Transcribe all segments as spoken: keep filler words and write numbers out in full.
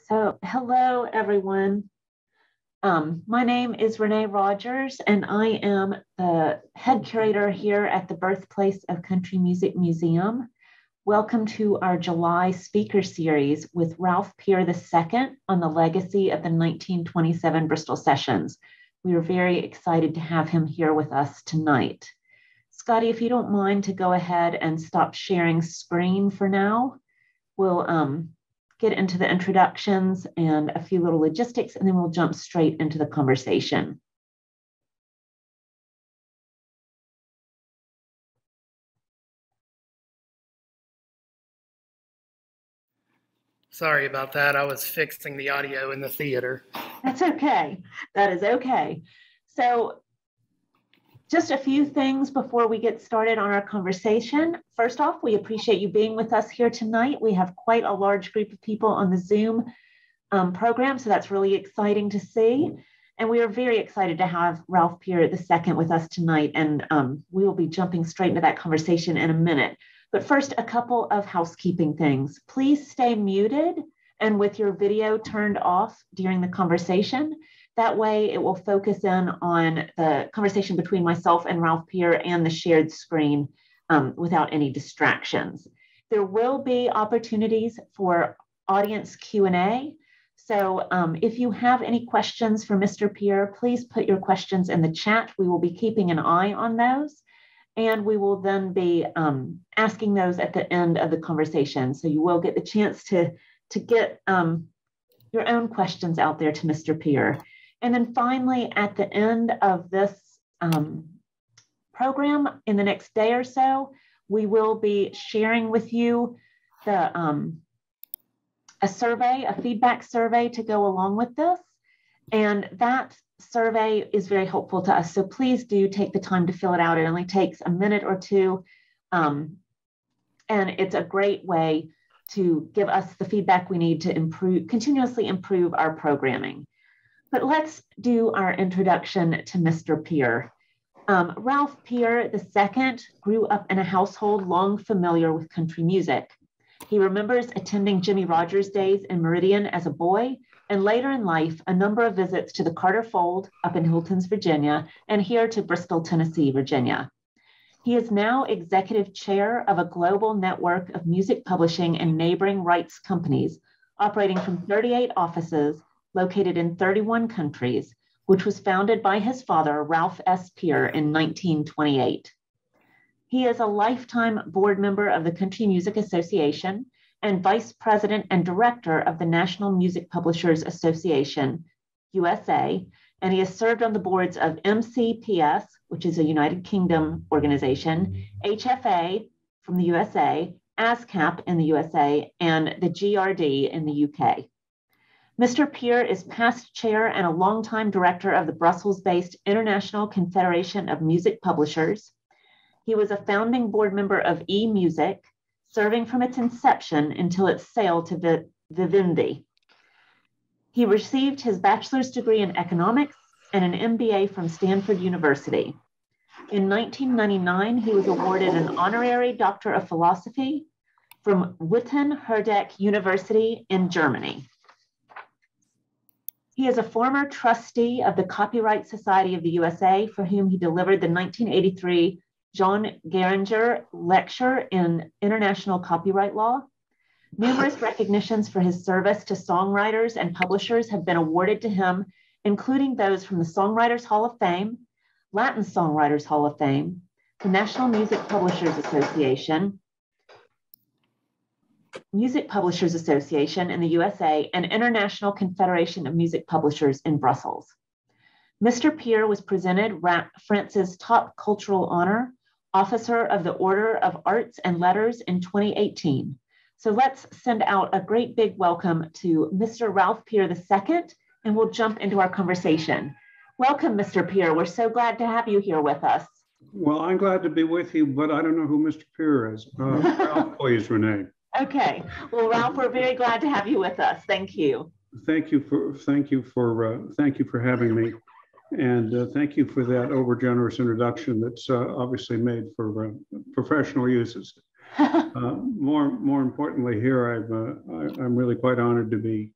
So, hello, everyone. Um, my name is Renee Rogers, and I am the head curator here at the Birthplace of Country Music Museum. Welcome to our July speaker series with Ralph Peer the Second on the legacy of the nineteen twenty-seven Bristol Sessions. We are very excited to have him here with us tonight. Scotty, if you don't mind to go ahead and stop sharing screen for now, we'll um, get into the introductions and a few little logistics, and then we'll jump straight into the conversation. Sorry about that. I was fixing the audio in the theater. That's okay. That is okay. So just a few things before we get started on our conversation. First off, we appreciate you being with us here tonight. We have quite a large group of people on the Zoom um, program, so that's really exciting to see. And we are very excited to have Ralph Peer the Second with us tonight, and um, we will be jumping straight into that conversation in a minute. But first, a couple of housekeeping things. Please stay muted and with your video turned off during the conversation. That way it will focus in on the conversation between myself and Ralph Peer and the shared screen um, without any distractions. There will be opportunities for audience Q and A. So um, if you have any questions for Mister Peer, please put your questions in the chat. We will be keeping an eye on those, and we will then be um, asking those at the end of the conversation. So you will get the chance to, to get um, your own questions out there to Mister Peer. And then finally, at the end of this um, program, in the next day or so, we will be sharing with you the um, a survey, a feedback survey to go along with this. And that survey is very helpful to us. So please do take the time to fill it out. It only takes a minute or two. Um, and it's a great way to give us the feedback we need to improve, continuously improve our programming. But let's do our introduction to Mister Peer. Um, Ralph Peer the Second grew up in a household long familiar with country music. He remembers attending Jimmie Rodgers days in Meridian as a boy, and later in life, a number of visits to the Carter Fold up in Hiltons, Virginia, and here to Bristol, Tennessee, Virginia. He is now executive chair of a global network of music publishing and neighboring rights companies, operating from thirty-eight offices located in thirty-one countries, which was founded by his father, Ralph S. Peer, in nineteen twenty-eight. He is a lifetime board member of the Country Music Association and vice president and director of the National Music Publishers Association, U S A, and he has served on the boards of M C P S, which is a United Kingdom organization, H F A from the U S A, ASCAP in the U S A, and the G R D in the U K. Mister Peer is past chair and a longtime director of the Brussels-based International Confederation of Music Publishers. He was a founding board member of eMusic, serving from its inception until its sale to Vivendi. He received his bachelor's degree in economics and an M B A from Stanford University. In nineteen ninety-nine, he was awarded an honorary Doctor of Philosophy from Witten-Herdecke University in Germany. He is a former trustee of the Copyright Society of the U S A, for whom he delivered the nineteen eighty-three John Geringer Lecture in International Copyright Law. Numerous recognitions for his service to songwriters and publishers have been awarded to him, including those from the Songwriters Hall of Fame, Latin Songwriters Hall of Fame, the National Music Publishers Association, Music Publishers Association in the U S A, and International Confederation of Music Publishers in Brussels. Mister Peer was presented France's top cultural honor, Officer of the Order of Arts and Letters in twenty eighteen. So let's send out a great big welcome to Mister Ralph Peer the Second, and we'll jump into our conversation. Welcome, Mister Peer. We're so glad to have you here with us. Well, I'm glad to be with you, but I don't know who Mister Peer is. Uh, Ralph, please, Renee. Okay. Well, Ralph, we're very glad to have you with us. Thank you. Thank you for thank you for uh, thank you for having me, and uh, thank you for that overgenerous introduction. That's uh, obviously made for uh, professional uses. Uh, more more importantly, here I've uh, I, I'm really quite honored to be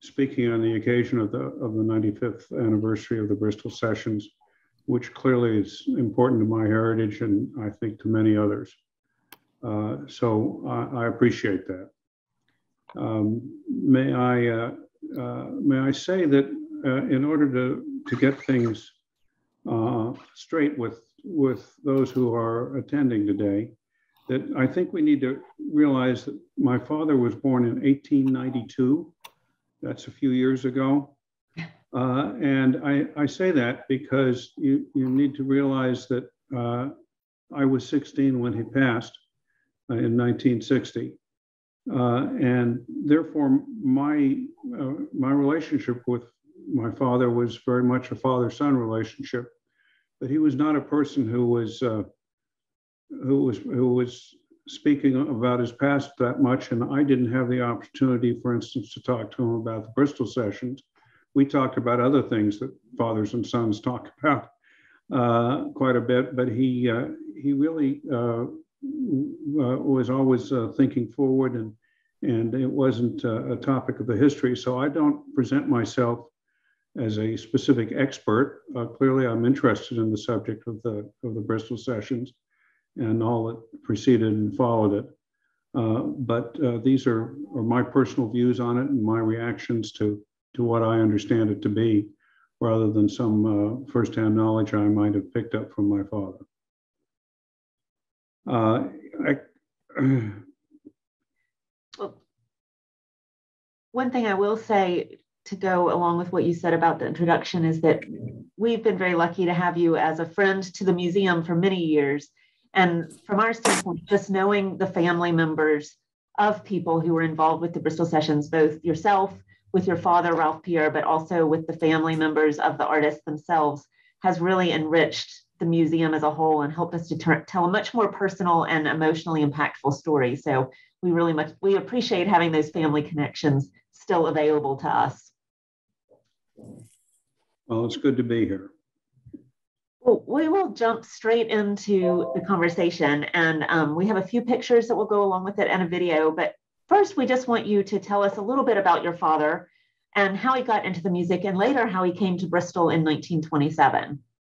speaking on the occasion of the, of the ninety-fifth anniversary of the Bristol Sessions, which clearly is important to my heritage and I think to many others. Uh, so I, I appreciate that. Um, may I uh, uh, may I say that uh, in order to to get things uh, straight with with those who are attending today, that I think we need to realize that my father was born in eighteen ninety-two. That's a few years ago. Uh, and I, I say that because you, you need to realize that uh, I was sixteen when he passed uh, in nineteen sixty. Uh, and therefore, my, uh, my relationship with my father was very much a father-son relationship. But he was not a person who was, uh, who was, who was speaking about his past that much. And I didn't have the opportunity, for instance, to talk to him about the Bristol Sessions. We talked about other things that fathers and sons talk about uh, quite a bit, but he uh, he really uh, uh, was always uh, thinking forward, and and it wasn't uh, a topic of the history. So I don't present myself as a specific expert. Uh, clearly, I'm interested in the subject of the of the Bristol Sessions and all that preceded and followed it. Uh, but uh, these are, are my personal views on it and my reactions to to what I understand it to be, rather than some uh, firsthand knowledge I might have picked up from my father. Uh, I, Well, one thing I will say to go along with what you said about the introduction is that we've been very lucky to have you as a friend to the museum for many years. And from our standpoint, just knowing the family members of people who were involved with the Bristol Sessions, both yourself, with your father, Ralph Pierre, but also with the family members of the artists themselves, has really enriched the museum as a whole and helped us to ter- tell a much more personal and emotionally impactful story. So we really much, we appreciate having those family connections still available to us. well, it's good to be here. Well, we will jump straight into the conversation, and um, we have a few pictures that will go along with it and a video, but first, we just want you to tell us a little bit about your father and how he got into the music, and later how he came to Bristol in nineteen twenty-seven.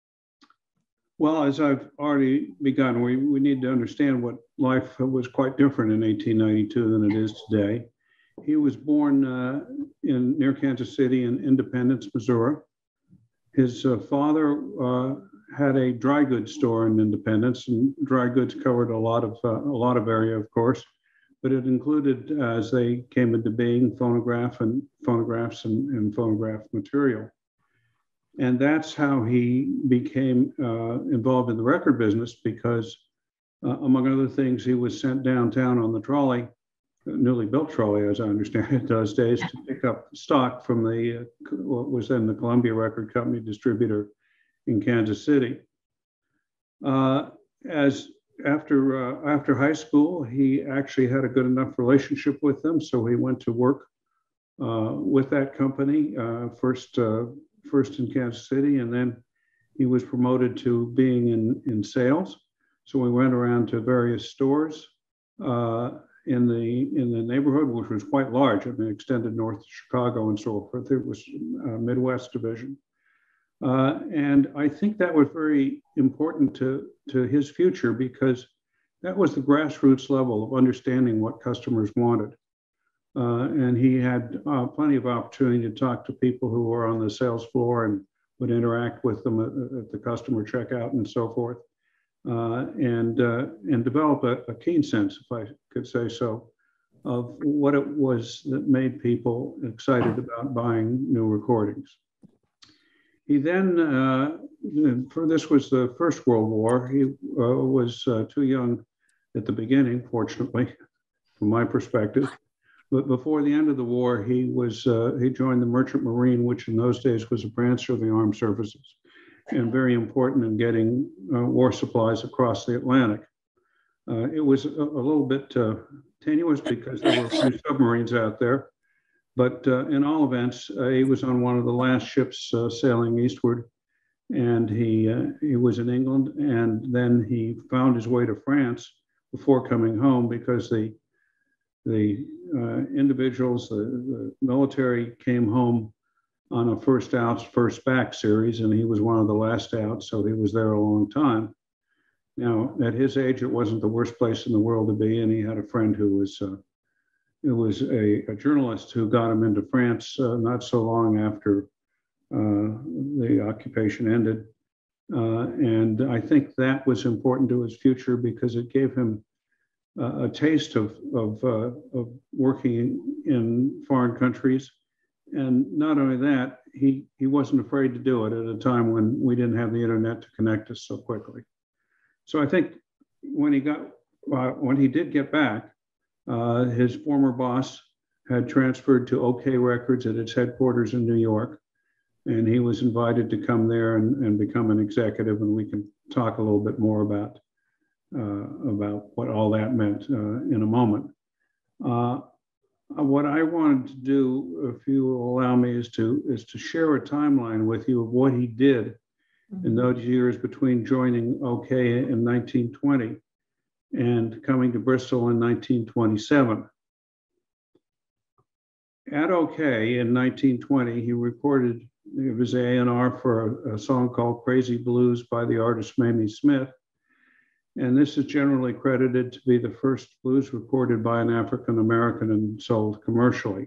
Well, as I've already begun, we, we need to understand what life was quite different in eighteen ninety-two than it is today. He was born uh, in near Kansas City in Independence, Missouri. His uh, father uh, had a dry goods store in Independence, and dry goods covered a lot of uh, a lot of area, of course. But it included, uh, as they came into being, phonograph and phonographs and, and phonograph material. And that's how he became uh, involved in the record business because, uh, among other things, he was sent downtown on the trolley, a newly built trolley, as I understand it those days, to pick up stock from the, uh, what was then the Columbia Record Company distributor in Kansas City. Uh, as After uh, after high school, he actually had a good enough relationship with them, so he went to work uh, with that company uh, first uh, first in Kansas City, and then he was promoted to being in in sales. So we went around to various stores uh, in the in the neighborhood, which was quite large. I mean, extended north to Chicago and so forth. It was a Midwest division. Uh, and I think that was very important to, to his future because that was the grassroots level of understanding what customers wanted. Uh, and he had uh, plenty of opportunity to talk to people who were on the sales floor and would interact with them at, at the customer checkout and so forth, uh, and, uh, and develop a, a keen sense, if I could say so, of what it was that made people excited about buying new recordings. He then, uh, for this was the First World War, he uh, was uh, too young at the beginning, fortunately, from my perspective. But before the end of the war, he was uh, he joined the Merchant Marine, which in those days was a branch of the armed services, and very important in getting uh, war supplies across the Atlantic. Uh, it was a, a little bit uh, tenuous because there were a few submarines out there. But uh, in all events, uh, he was on one of the last ships uh, sailing eastward, and he uh, he was in England, and then he found his way to France before coming home because the the uh, individuals, the, the military came home on a first outs, first back series, and he was one of the last outs, so he was there a long time. Now, at his age, it wasn't the worst place in the world to be, and he had a friend who was uh, it was a, a journalist who got him into France uh, not so long after uh, the occupation ended. Uh, and I think that was important to his future because it gave him uh, a taste of, of, uh, of working in foreign countries. And not only that, he, he wasn't afraid to do it at a time when we didn't have the internet to connect us so quickly. So I think when he got, uh, when he did get back, uh, his former boss had transferred to OK Records at its headquarters in New York. And he was invited to come there and, and become an executive, and we can talk a little bit more about, uh, about what all that meant uh, in a moment. Uh, what I wanted to do, if you will allow me, is to, is to share a timeline with you of what he did mm-hmm. in those years between joining OK in nineteen twenty and coming to Bristol in nineteen twenty-seven. At OK in nineteen twenty, he recorded it was A and R for a, a song called Crazy Blues by the artist Mamie Smith. And this is generally credited to be the first blues recorded by an African-American and sold commercially.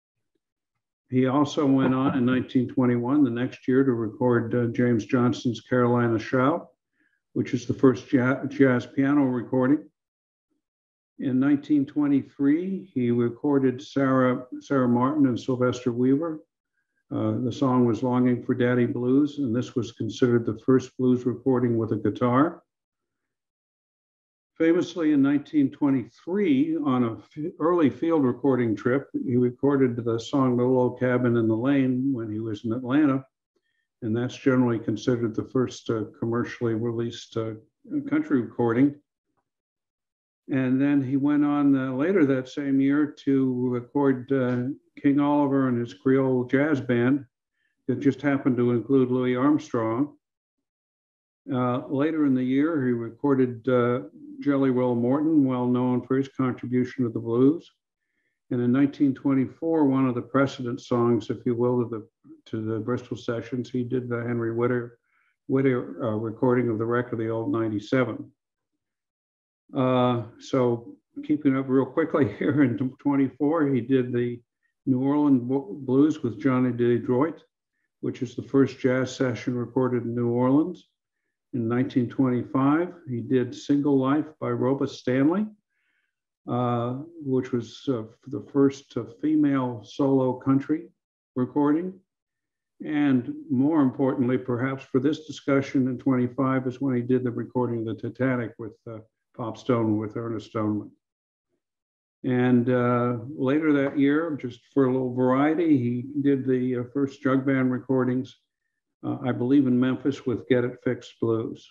He also went on in nineteen twenty-one, the next year, to record uh, James Johnston's Carolina Shout, which is the first jazz, jazz piano recording. In nineteen twenty-three, he recorded Sarah, Sarah Martin and Sylvester Weaver. Uh, the song was Longing for Daddy Blues, and this was considered the first blues recording with a guitar. Famously, in nineteen twenty-three, on an early field recording trip, he recorded the song Little Old Cabin in the Lane when he was in Atlanta, and that's generally considered the first uh, commercially released uh, country recording. And then he went on uh, later that same year to record uh, King Oliver and his Creole Jazz Band that just happened to include Louis Armstrong. Uh, later in the year, he recorded uh, Jelly Roll Morton, well known for his contribution to the blues. And in nineteen twenty-four, one of the precedent songs, if you will, to the, to the Bristol Sessions, he did the Henry Whittier, Whittier uh, recording of the wreck of the old ninety-seven. Uh, so keeping up real quickly here in twenty-four, he did the New Orleans Blues with Johnny DeDroit, which is the first jazz session recorded in New Orleans. In nineteen twenty-five, he did Single Life by Roba Stanley, uh, which was uh, the first uh, female solo country recording. And more importantly, perhaps for this discussion in twenty-five is when he did the recording of the Titanic with uh, Pop Stone, with Ernest Stoneman. And uh, later that year, just for a little variety, he did the uh, first jug band recordings, uh, I believe in Memphis, with Get It Fixed Blues.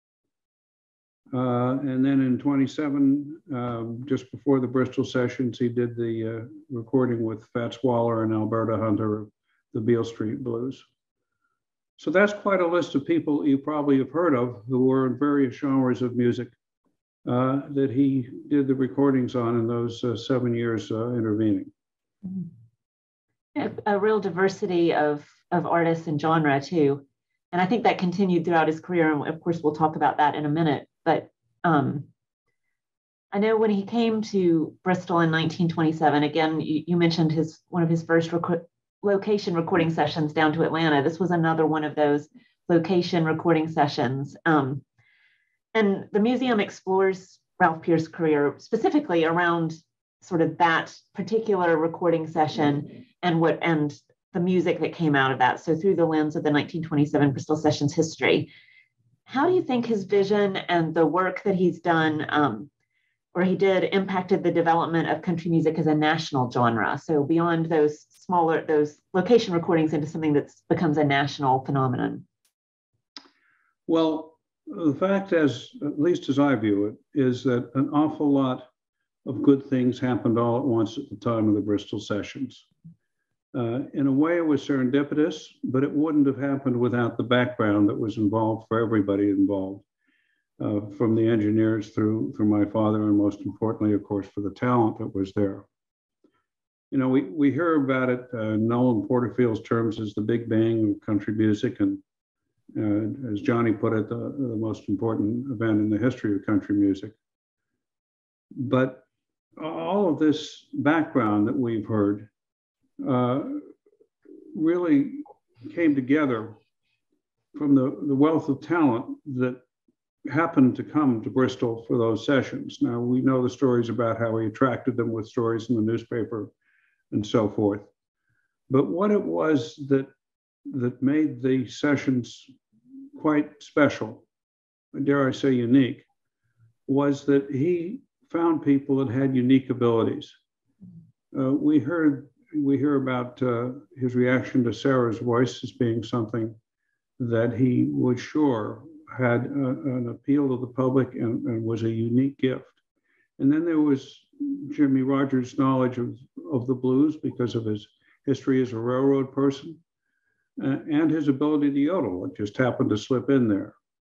Uh, and then in twenty-seven, um, just before the Bristol Sessions, he did the uh, recording with Fats Waller and Alberta Hunter of the Beale Street Blues. So that's quite a list of people you probably have heard of who were in various genres of music Uh, that he did the recordings on in those uh, seven years uh, intervening. A, a real diversity of, of artists and genre too. And I think that continued throughout his career. And of course, we'll talk about that in a minute. But um, I know when he came to Bristol in nineteen twenty-seven, again, you, you mentioned his one of his first rec- location recording sessions down to Atlanta. This was another one of those location recording sessions. Um, And the museum explores Ralph Peer's career specifically around sort of that particular recording session and what and the music that came out of that. So through the lens of the nineteen twenty-seven Bristol Sessions history, how do you think his vision and the work that he's done, um, or he did, impacted the development of country music as a national genre? So beyond those smaller, those location recordings into something that becomes a national phenomenon? Well, the fact, as at least as I view it, is that an awful lot of good things happened all at once at the time of the Bristol Sessions. Uh, in a way, it was serendipitous, but it wouldn't have happened without the background that was involved for everybody involved. uh, from the engineers through, through my father, and most importantly, of course, for the talent that was there. You know, we, we hear about it, uh, Nolan Porterfield's terms as the Big Bang of country music, and uh, as Johnny put it, the, the most important event in the history of country music. But all of this background that we've heard uh, really came together from the, the wealth of talent that happened to come to Bristol for those sessions. Now, we know the stories about how he attracted them with stories in the newspaper and so forth. But what it was that, that made the sessions quite special, dare I say unique, was that he found people that had unique abilities. Uh, we heard, we hear about uh, his reaction to Sarah's voice as being something that he was sure had a, an appeal to the public and, and was a unique gift. And then there was Jimmie Rodgers' knowledge of, of the blues because of his history as a railroad person, uh, and his ability to yodel. It just happened to slip in there.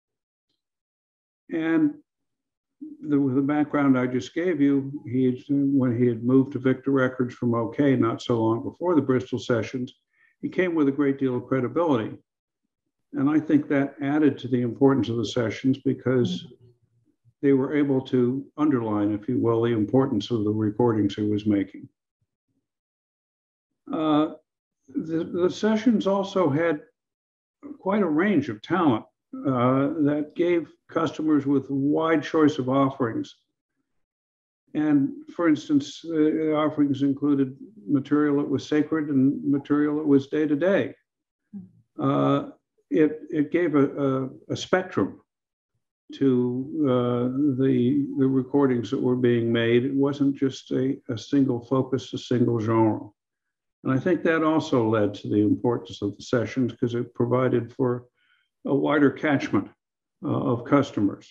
And the, the background I just gave you, he when he had moved to Victor Records from OK not so long before the Bristol sessions, he came with a great deal of credibility. And I think that added to the importance of the sessions because they were able to underline, if you will, the importance of the recordings he was making. Uh, the, the sessions also had quite a range of talent uh, that gave customers with a wide choice of offerings. And for instance, the offerings included material that was sacred and material that was day to day. Uh, it, it gave a, a, a spectrum to uh, the, the recordings that were being made. It wasn't just a, a single focus, a single genre. And I think that also led to the importance of the sessions because it provided for a wider catchment uh, of customers.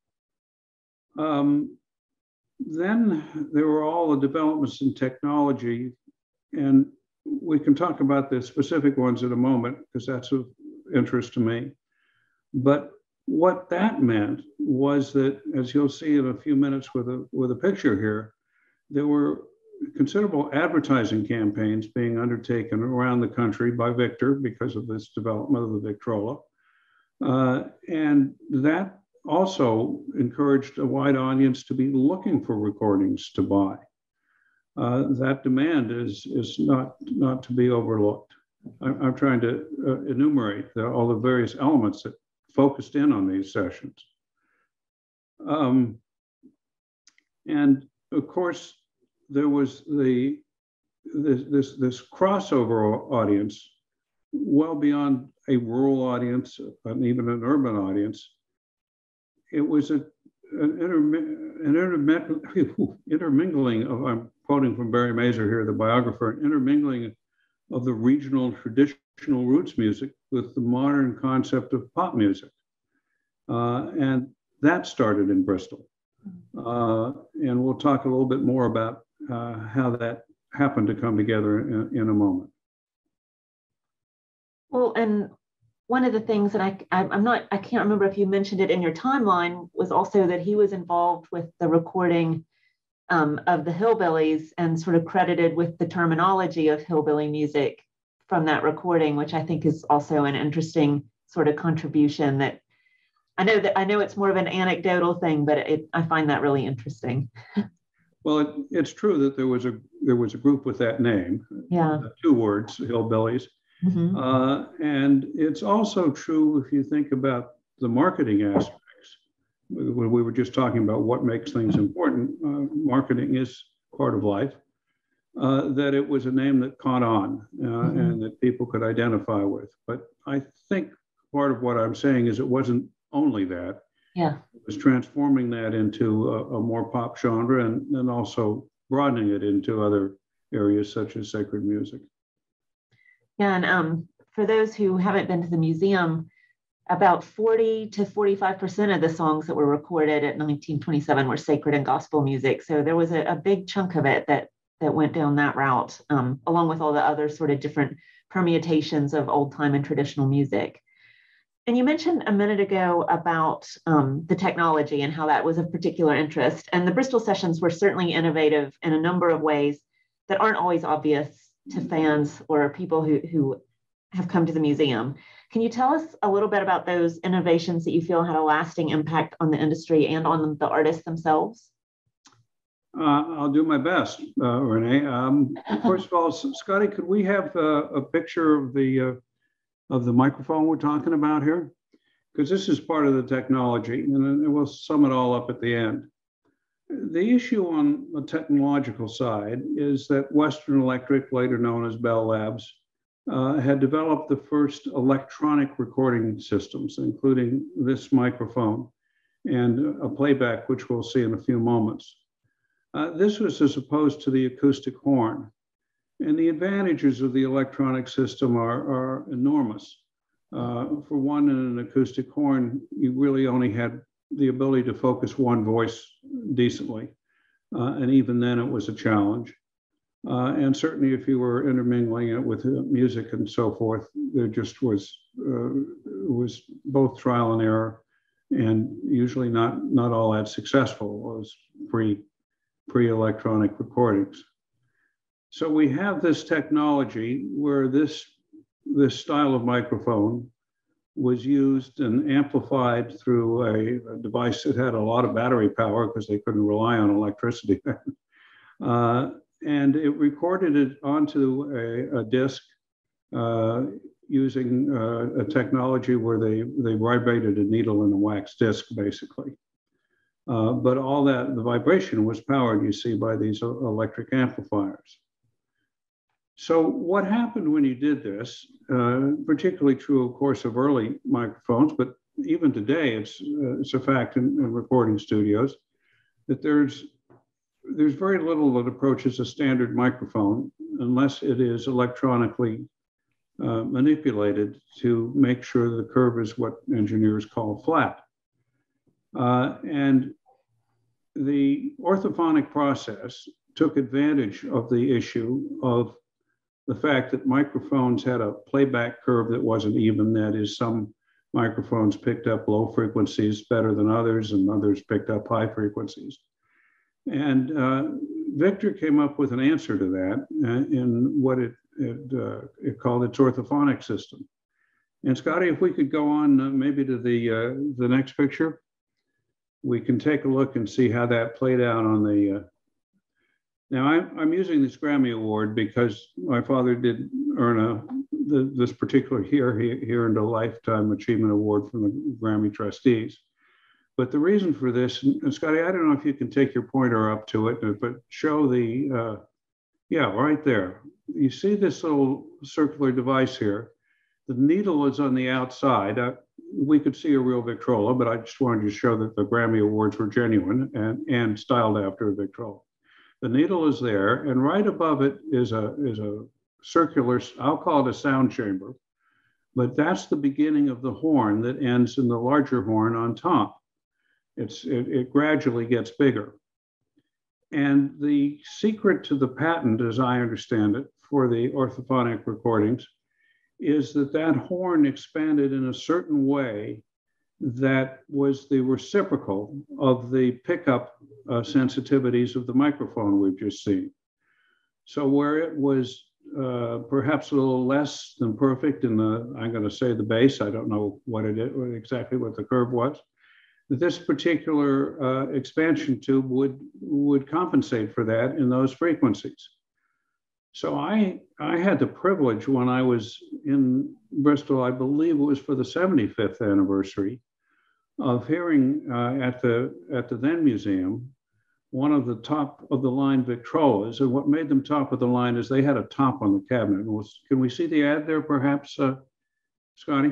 Um, then there were all the developments in technology, and we can talk about the specific ones in a moment because that's of interest to me. But what that meant was that, as you'll see in a few minutes with a, with a picture here, there were considerable advertising campaigns being undertaken around the country by Victor because of this development of the Victrola. Uh, and that also encouraged a wide audience to be looking for recordings to buy. Uh, that demand is, is not, not to be overlooked. I'm, I'm trying to uh, enumerate the, all the various elements that focused in on these sessions. Um, and of course, there was the this, this, this crossover audience well beyond a rural audience and even an urban audience. It was a, an, intermi an intermingling of, I'm quoting from Barry Mazur here, the biographer, an intermingling of the regional traditional roots music with the modern concept of pop music. Uh, and that started in Bristol. Uh, and we'll talk a little bit more about uh, how that happened to come together in, in a moment. Well, and one of the things that I, I, I'm not, I can't remember if you mentioned it in your timeline, was also that he was involved with the recording um, of the Hillbillies and sort of credited with the terminology of hillbilly music from that recording, which I think is also an interesting sort of contribution that I know that I know it's more of an anecdotal thing, but it, I find that really interesting. Well, it, it's true that there was a there was a group with that name. Yeah. Uh, two words, hillbillies. Mm-hmm. uh, and it's also true if you think about the marketing aspects. When we were just talking about what makes things important, uh, marketing is part of life. Uh, that it was a name that caught on uh, mm-hmm. and that people could identify with. But I think part of what I'm saying is it wasn't only that. Yeah. It was transforming that into a, a more pop genre and, and also broadening it into other areas such as sacred music. Yeah, and um, for those who haven't been to the museum, about forty to forty-five percent of the songs that were recorded at nineteen twenty-seven were sacred and gospel music. So there was a, a big chunk of it that that went down that route, um, along with all the other sort of different permutations of old time and traditional music. And you mentioned a minute ago about um, the technology and how that was of particular interest. And the Bristol sessions were certainly innovative in a number of ways that aren't always obvious to fans or people who, who have come to the museum. Can you tell us a little bit about those innovations that you feel had a lasting impact on the industry and on the artists themselves? Uh, I'll do my best, uh, Renee. Um, first of all, Scotty, could we have uh, a picture of the uh, of the microphone we're talking about here? Because this is part of the technology, and we'll sum it all up at the end. The issue on the technological side is that Western Electric, later known as Bell Labs, uh, had developed the first electronic recording systems, including this microphone and a playback, which we'll see in a few moments. Uh, this was as opposed to the acoustic horn. And the advantages of the electronic system are, are enormous. Uh, for one, in an acoustic horn, you really only had the ability to focus one voice decently. Uh, and even then, it was a challenge. Uh, and certainly, if you were intermingling it with uh, music and so forth, there just was uh, was both trial and error, and usually not not all that successful. It was pre pre electronic recordings. So we have this technology where this, this style of microphone was used and amplified through a, a device that had a lot of battery power because they couldn't rely on electricity. uh, and it recorded it onto a, a disc uh, using uh, a technology where they, they vibrated a needle in a wax disc, basically. Uh, but all that, the vibration was powered, you see, by these electric amplifiers. So what happened when you did this, uh, particularly true, of course, of early microphones, but even today, it's, uh, it's a fact in, in recording studios, that there's, there's very little that approaches a standard microphone unless it is electronically uh, manipulated to make sure the curve is what engineers call flat. Uh, and the orthophonic process took advantage of the issue of the fact that microphones had a playback curve that wasn't even. That is, some microphones picked up low frequencies better than others, and others picked up high frequencies. And uh, Victor came up with an answer to that in what it, it, uh, it called its orthophonic system. And Scotty, if we could go on uh, maybe to the, uh, the next picture, we can take a look and see how that played out on the, uh, now I'm, I'm using this Grammy Award because my father did earn a, the, this particular year, he, he earned a Lifetime Achievement Award from the Grammy trustees. But the reason for this, and Scotty, I don't know if you can take your pointer up to it, but show the, uh, yeah, right there. You see this little circular device here. The needle is on the outside. Uh, we could see a real Victrola, but I just wanted to show that the Grammy Awards were genuine and, and styled after a Victrola. The needle is there, and right above it is a, is a circular, I'll call it a sound chamber, but that's the beginning of the horn that ends in the larger horn on top. It's, it, it gradually gets bigger. And the secret to the patent, as I understand it, for the orthophonic recordings is that that horn expanded in a certain way that was the reciprocal of the pickup uh, sensitivities of the microphone we've just seen. So where it was uh, perhaps a little less than perfect in the, I'm going to say the bass, I don't know what it is, exactly what the curve was, this particular uh, expansion tube would, would compensate for that in those frequencies. So I, I had the privilege when I was in Bristol, I believe it was for the seventy-fifth anniversary, of hearing uh, at, the, at the then museum, one of the top of the line Victrolas. And what made them top of the line is they had a top on the cabinet. Was, can we see the ad there perhaps, uh, Scotty?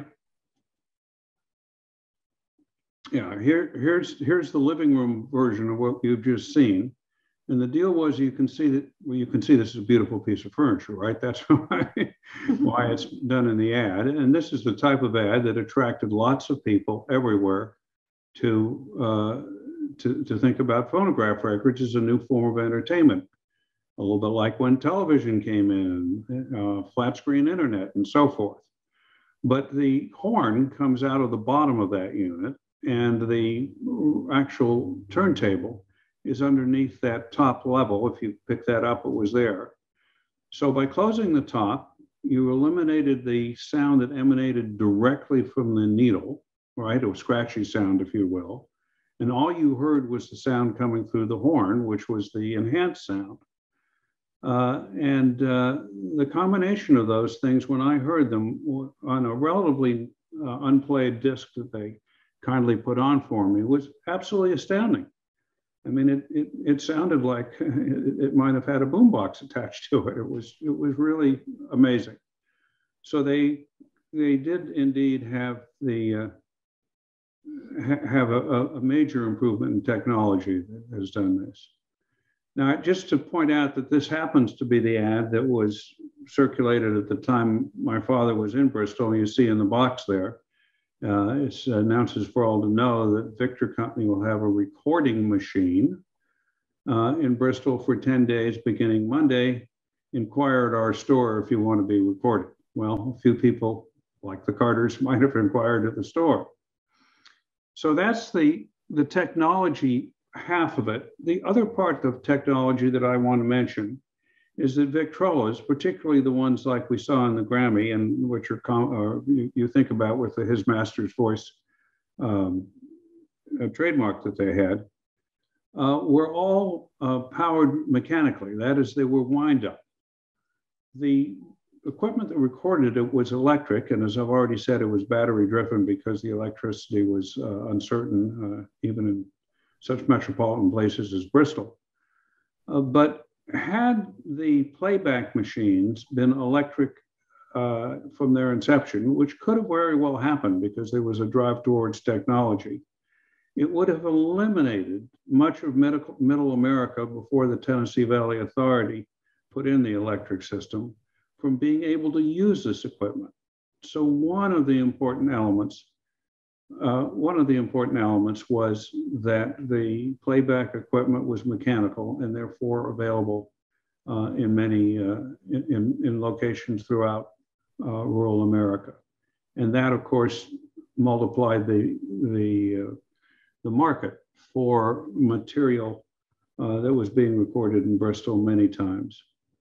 Yeah, here, here's, here's the living room version of what you've just seen. And the deal was, you can see that, well, you can see this is a beautiful piece of furniture, right? That's why, why it's done in the ad. And this is the type of ad that attracted lots of people everywhere to, uh, to, to think about phonograph records as a new form of entertainment. A little bit like when television came in, uh, flat screen internet and so forth. but the horn comes out of the bottom of that unit, and the actual turntable is underneath that top level. If you pick that up, it was there. So by closing the top, you eliminated the sound that emanated directly from the needle, right? A scratchy sound, if you will. And all you heard was the sound coming through the horn, which was the enhanced sound. Uh, and uh, the combination of those things, when I heard them on a relatively uh, unplayed disc that they kindly put on for me, was absolutely astounding. I mean, it it, it sounded like it, it might have had a boombox attached to it. It was it was really amazing. So they they did indeed have the uh, ha have a, a major improvement in technology that has done this. Now, just to point out that this happens to be the ad that was circulated at the time my father was in Bristol. You see in the box there, uh, it announces for all to know that Victor Company will have a recording machine uh, in Bristol for ten days beginning Monday. Inquire at our store if you want to be recorded. Well, a few people, like the Carters, might have inquired at the store. So that's the, the technology half of it. The other part of technology that I want to mention is that Victrolas, particularly the ones like we saw in the Grammy, and which are uh, you, you think about with the His Master's Voice um, trademark that they had, uh, were all uh, powered mechanically. That is, they were wind up. The equipment that recorded it was electric, and as I've already said, it was battery driven because the electricity was uh, uncertain, uh, even in such metropolitan places as Bristol. Uh, but had the playback machines been electric uh, from their inception, which could have very well happened because there was a drive towards technology, it would have eliminated much of medical, middle America before the Tennessee Valley Authority put in the electric system from being able to use this equipment. So one of the important elements Uh, one of the important elements was that the playback equipment was mechanical and therefore available uh, in many uh, in, in locations throughout uh, rural America, and that, of course, multiplied the the uh, the market for material uh, that was being recorded in Bristol many times.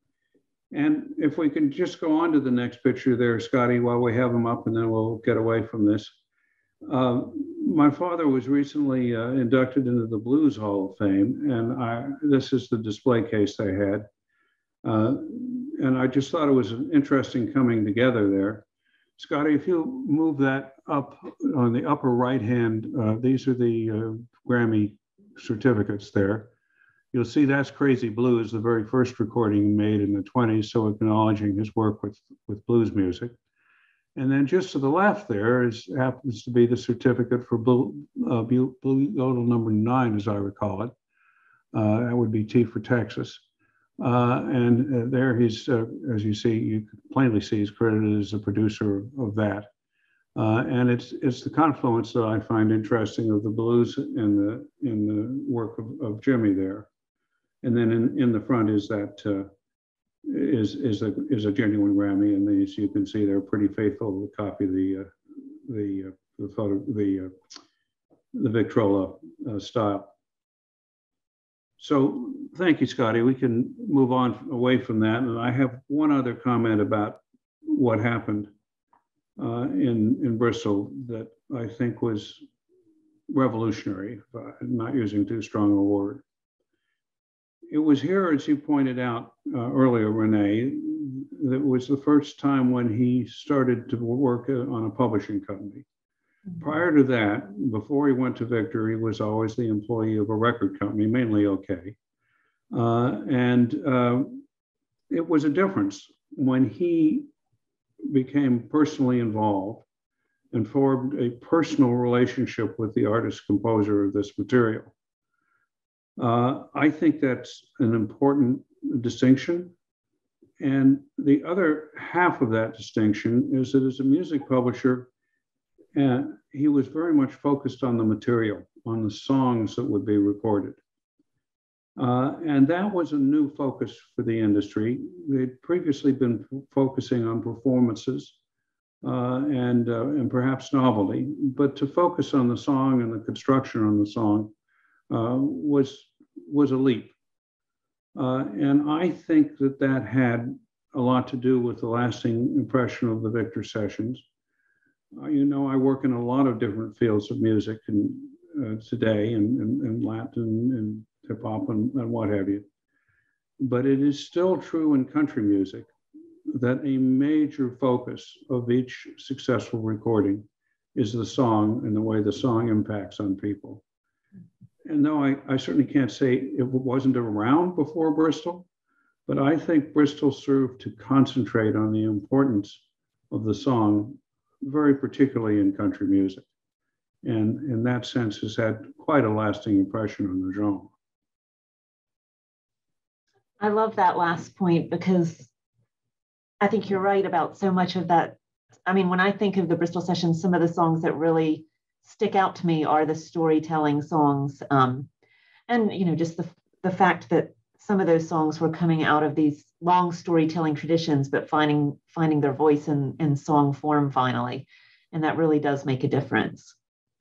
And if we can just go on to the next picture there, Scotty, while we have them up, and then we'll get away from this. Uh, my father was recently uh, inducted into the Blues Hall of Fame, and I, this is the display case they had. Uh, and I just thought it was an interesting coming together there. Scotty, if you move that up on the upper right hand, uh, these are the uh, Grammy certificates there. You'll see that's Crazy Blues, the very first recording made in the twenties, so acknowledging his work with, with blues music. And then just to the left there is happens to be the certificate for Blue, uh, Blue Yodel number nine, as I recall it. Uh, that would be T for Texas. Uh, and uh, there he's, uh, as you see, you can plainly see he's credited as the producer of, of that. Uh, and it's it's the confluence that I find interesting of the blues in the in the work of, of Jimmy there. And then in, in the front is that uh, is is a is a genuine Grammy, and these you can see they're pretty faithful to copy the uh, the uh, the photo the uh, the Victrola uh, style. So thank you, Scotty. We can move on away from that, and I have one other comment about what happened uh, in in Bristol that I think was revolutionary. I'm not using too strong a word. It was here, as you pointed out uh, earlier, Renee, that was the first time when he started to work on a publishing company. Mm-hmm. Prior to that, before he went to Victor, he was always the employee of a record company, mainly OK. Uh, and uh, it was a difference when he became personally involved and formed a personal relationship with the artist-composer of this material. Uh, I think that's an important distinction. And the other half of that distinction is that as a music publisher, uh, he was very much focused on the material, on the songs that would be recorded. Uh, and that was a new focus for the industry. They'd previously been focusing on performances uh, and, uh, and perhaps novelty. But to focus on the song and the construction on the song uh, was, was a leap. Uh, and I think that that had a lot to do with the lasting impression of the Victor Sessions. Uh, you know, I work in a lot of different fields of music and uh, today, and, and, and Latin and hip hop and, and what have you. But it is still true in country music that a major focus of each successful recording is the song and the way the song impacts on people. And no, I, I certainly can't say it wasn't around before Bristol, but I think Bristol served to concentrate on the importance of the song, very particularly in country music. And in that sense has had quite a lasting impression on the genre. I love that last point, because I think you're right about so much of that. I mean, when I think of the Bristol Sessions, some of the songs that really stick out to me are the storytelling songs. Um, and, you know, just the, the fact that some of those songs were coming out of these long storytelling traditions, but finding finding their voice in, in song form finally. And that really does make a difference.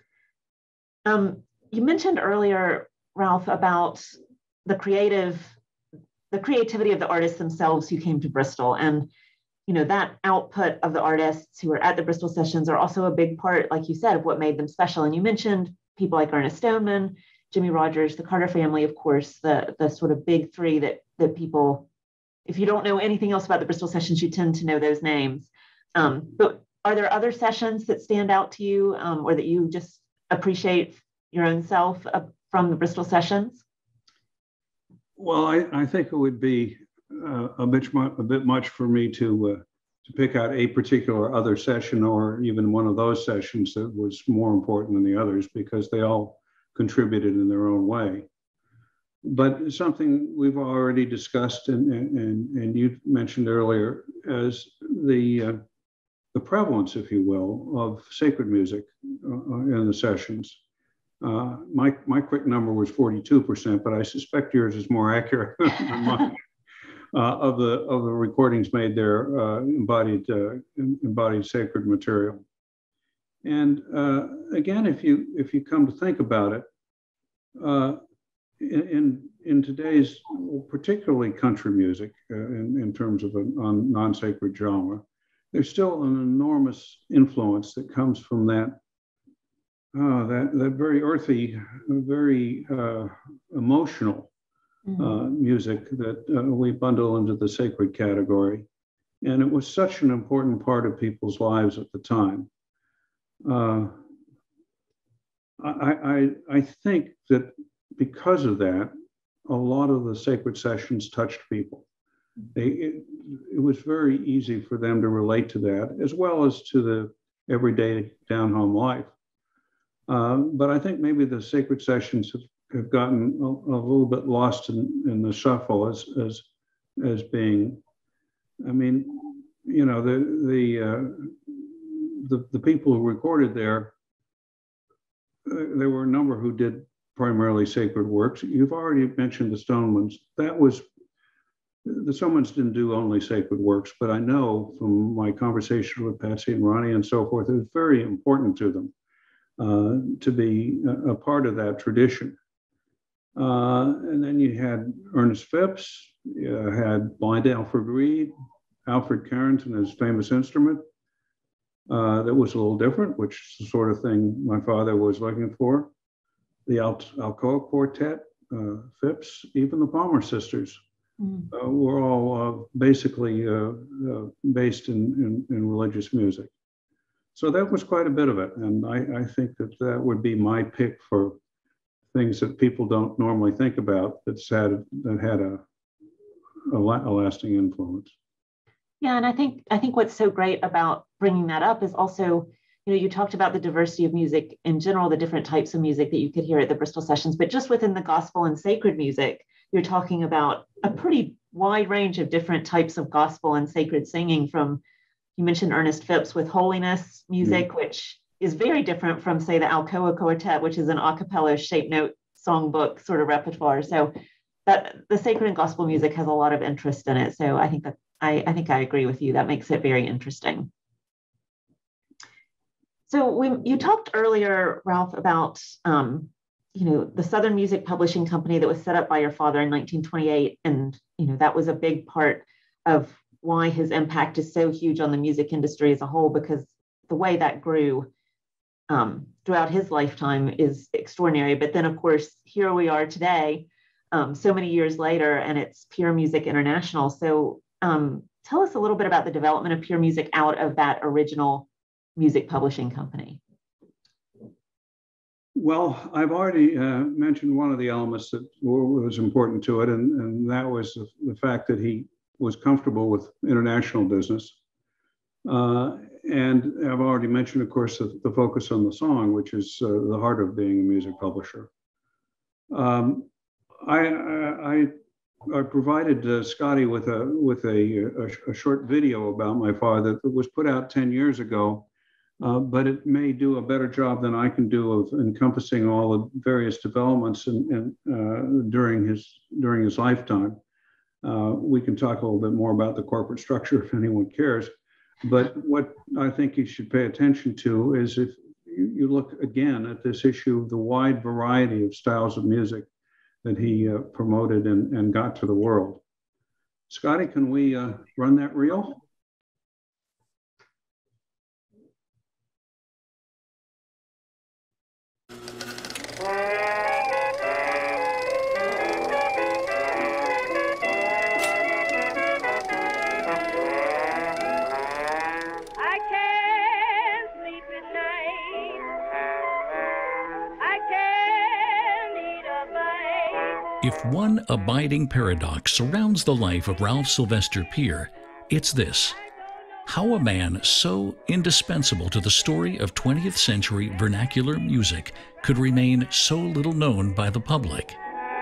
Um, you mentioned earlier, Ralph, about the creative, the creativity of the artists themselves who came to Bristol. And, you know, that output of the artists who were at the Bristol Sessions are also a big part, like you said, of what made them special. And you mentioned people like Ernest Stoneman, Jimmie Rodgers, the Carter family, of course, the, the sort of big three that, that people, if you don't know anything else about the Bristol Sessions, you tend to know those names. Um, but are there other sessions that stand out to you, um, or that you just appreciate your own self uh, from the Bristol Sessions? Well, I, I think it would be uh, a, bit, a bit much for me to, uh, to pick out a particular other session, or even one of those sessions that was more important than the others, because they all contributed in their own way. But something we've already discussed, and, and, and you mentioned earlier, as the, uh, the prevalence, if you will, of sacred music uh, in the sessions. Uh, my, my quick number was forty-two percent, but I suspect yours is more accurate than mine. Uh, of the of the recordings made there, uh, embodied uh, embodied sacred material. And uh, again, if you if you come to think about it, uh, in in today's, particularly country music, uh, in, in terms of a non-sacred genre, there's still an enormous influence that comes from that uh, that that very earthy, very uh, emotional mm-hmm. uh, music that uh, we bundle into the sacred category, and it was such an important part of people's lives at the time. Uh, I, I, I think that because of that, a lot of the sacred sessions touched people. They, it, it was very easy for them to relate to that, as well as to the everyday down-home life. Uh, but I think maybe the sacred sessions have, have gotten a, a little bit lost in, in the shuffle as, as, as being, I mean, you know, the, the, uh, the, the people who recorded there, uh, there were a number who did primarily sacred works. You've already mentioned the Stonemans. That was, the Stonemans didn't do only sacred works, but I know from my conversation with Patsy and Ronnie and so forth, it was very important to them uh, to be a, a part of that tradition. Uh, and then you had Ernest Phipps, you had Blind Alfred Reed, Alfred Carrington, his famous instrument. Uh, that was a little different, which is the sort of thing my father was looking for. The Al Alcoa Quartet, uh, Phipps, even the Palmer Sisters mm. uh, were all uh, basically uh, uh, based in, in, in religious music. So that was quite a bit of it. And I, I think that that would be my pick for things that people don't normally think about that's had, that had a, a, la a lasting influence. Yeah, and I think I think what's so great about bringing that up is also, you know, you talked about the diversity of music in general, the different types of music that you could hear at the Bristol Sessions, but just within the gospel and sacred music, you're talking about a pretty wide range of different types of gospel and sacred singing. From, you mentioned Ernest Phipps with holiness music, mm-hmm. which is very different from, say, the Alcoa Quartet, which is an a cappella shape note songbook sort of repertoire. So that the sacred and gospel music has a lot of interest in it. So I think that I, I think I agree with you. That makes it very interesting. So we, you talked earlier, Ralph, about um, you know, the Southern Music Publishing Company that was set up by your father in nineteen twenty-eight, and you know that was a big part of why his impact is so huge on the music industry as a whole, because the way that grew um, throughout his lifetime is extraordinary. But then, of course, here we are today, um, so many years later, and it's Pure Music International. So um, tell us a little bit about the development of Pure Music out of that original music publishing company. Well, I've already uh, mentioned one of the elements that was important to it, and, and that was the, the fact that he was comfortable with international business. Uh, and I've already mentioned, of course, the, the focus on the song, which is uh, the heart of being a music publisher. Um, I, I, I provided uh, Scotty with a with a, a, a short video about my father that was put out ten years ago. Uh, but it may do a better job than I can do of encompassing all the various developments in, in, uh, during his during his lifetime. Uh, we can talk a little bit more about the corporate structure if anyone cares. But what I think you should pay attention to is if you, you look again at this issue of the wide variety of styles of music that he uh, promoted and, and got to the world. Scotty, can we uh, run that reel? If one abiding paradox surrounds the life of Ralph Sylvester Peer, it's this: how a man so indispensable to the story of twentieth century vernacular music could remain so little known by the public.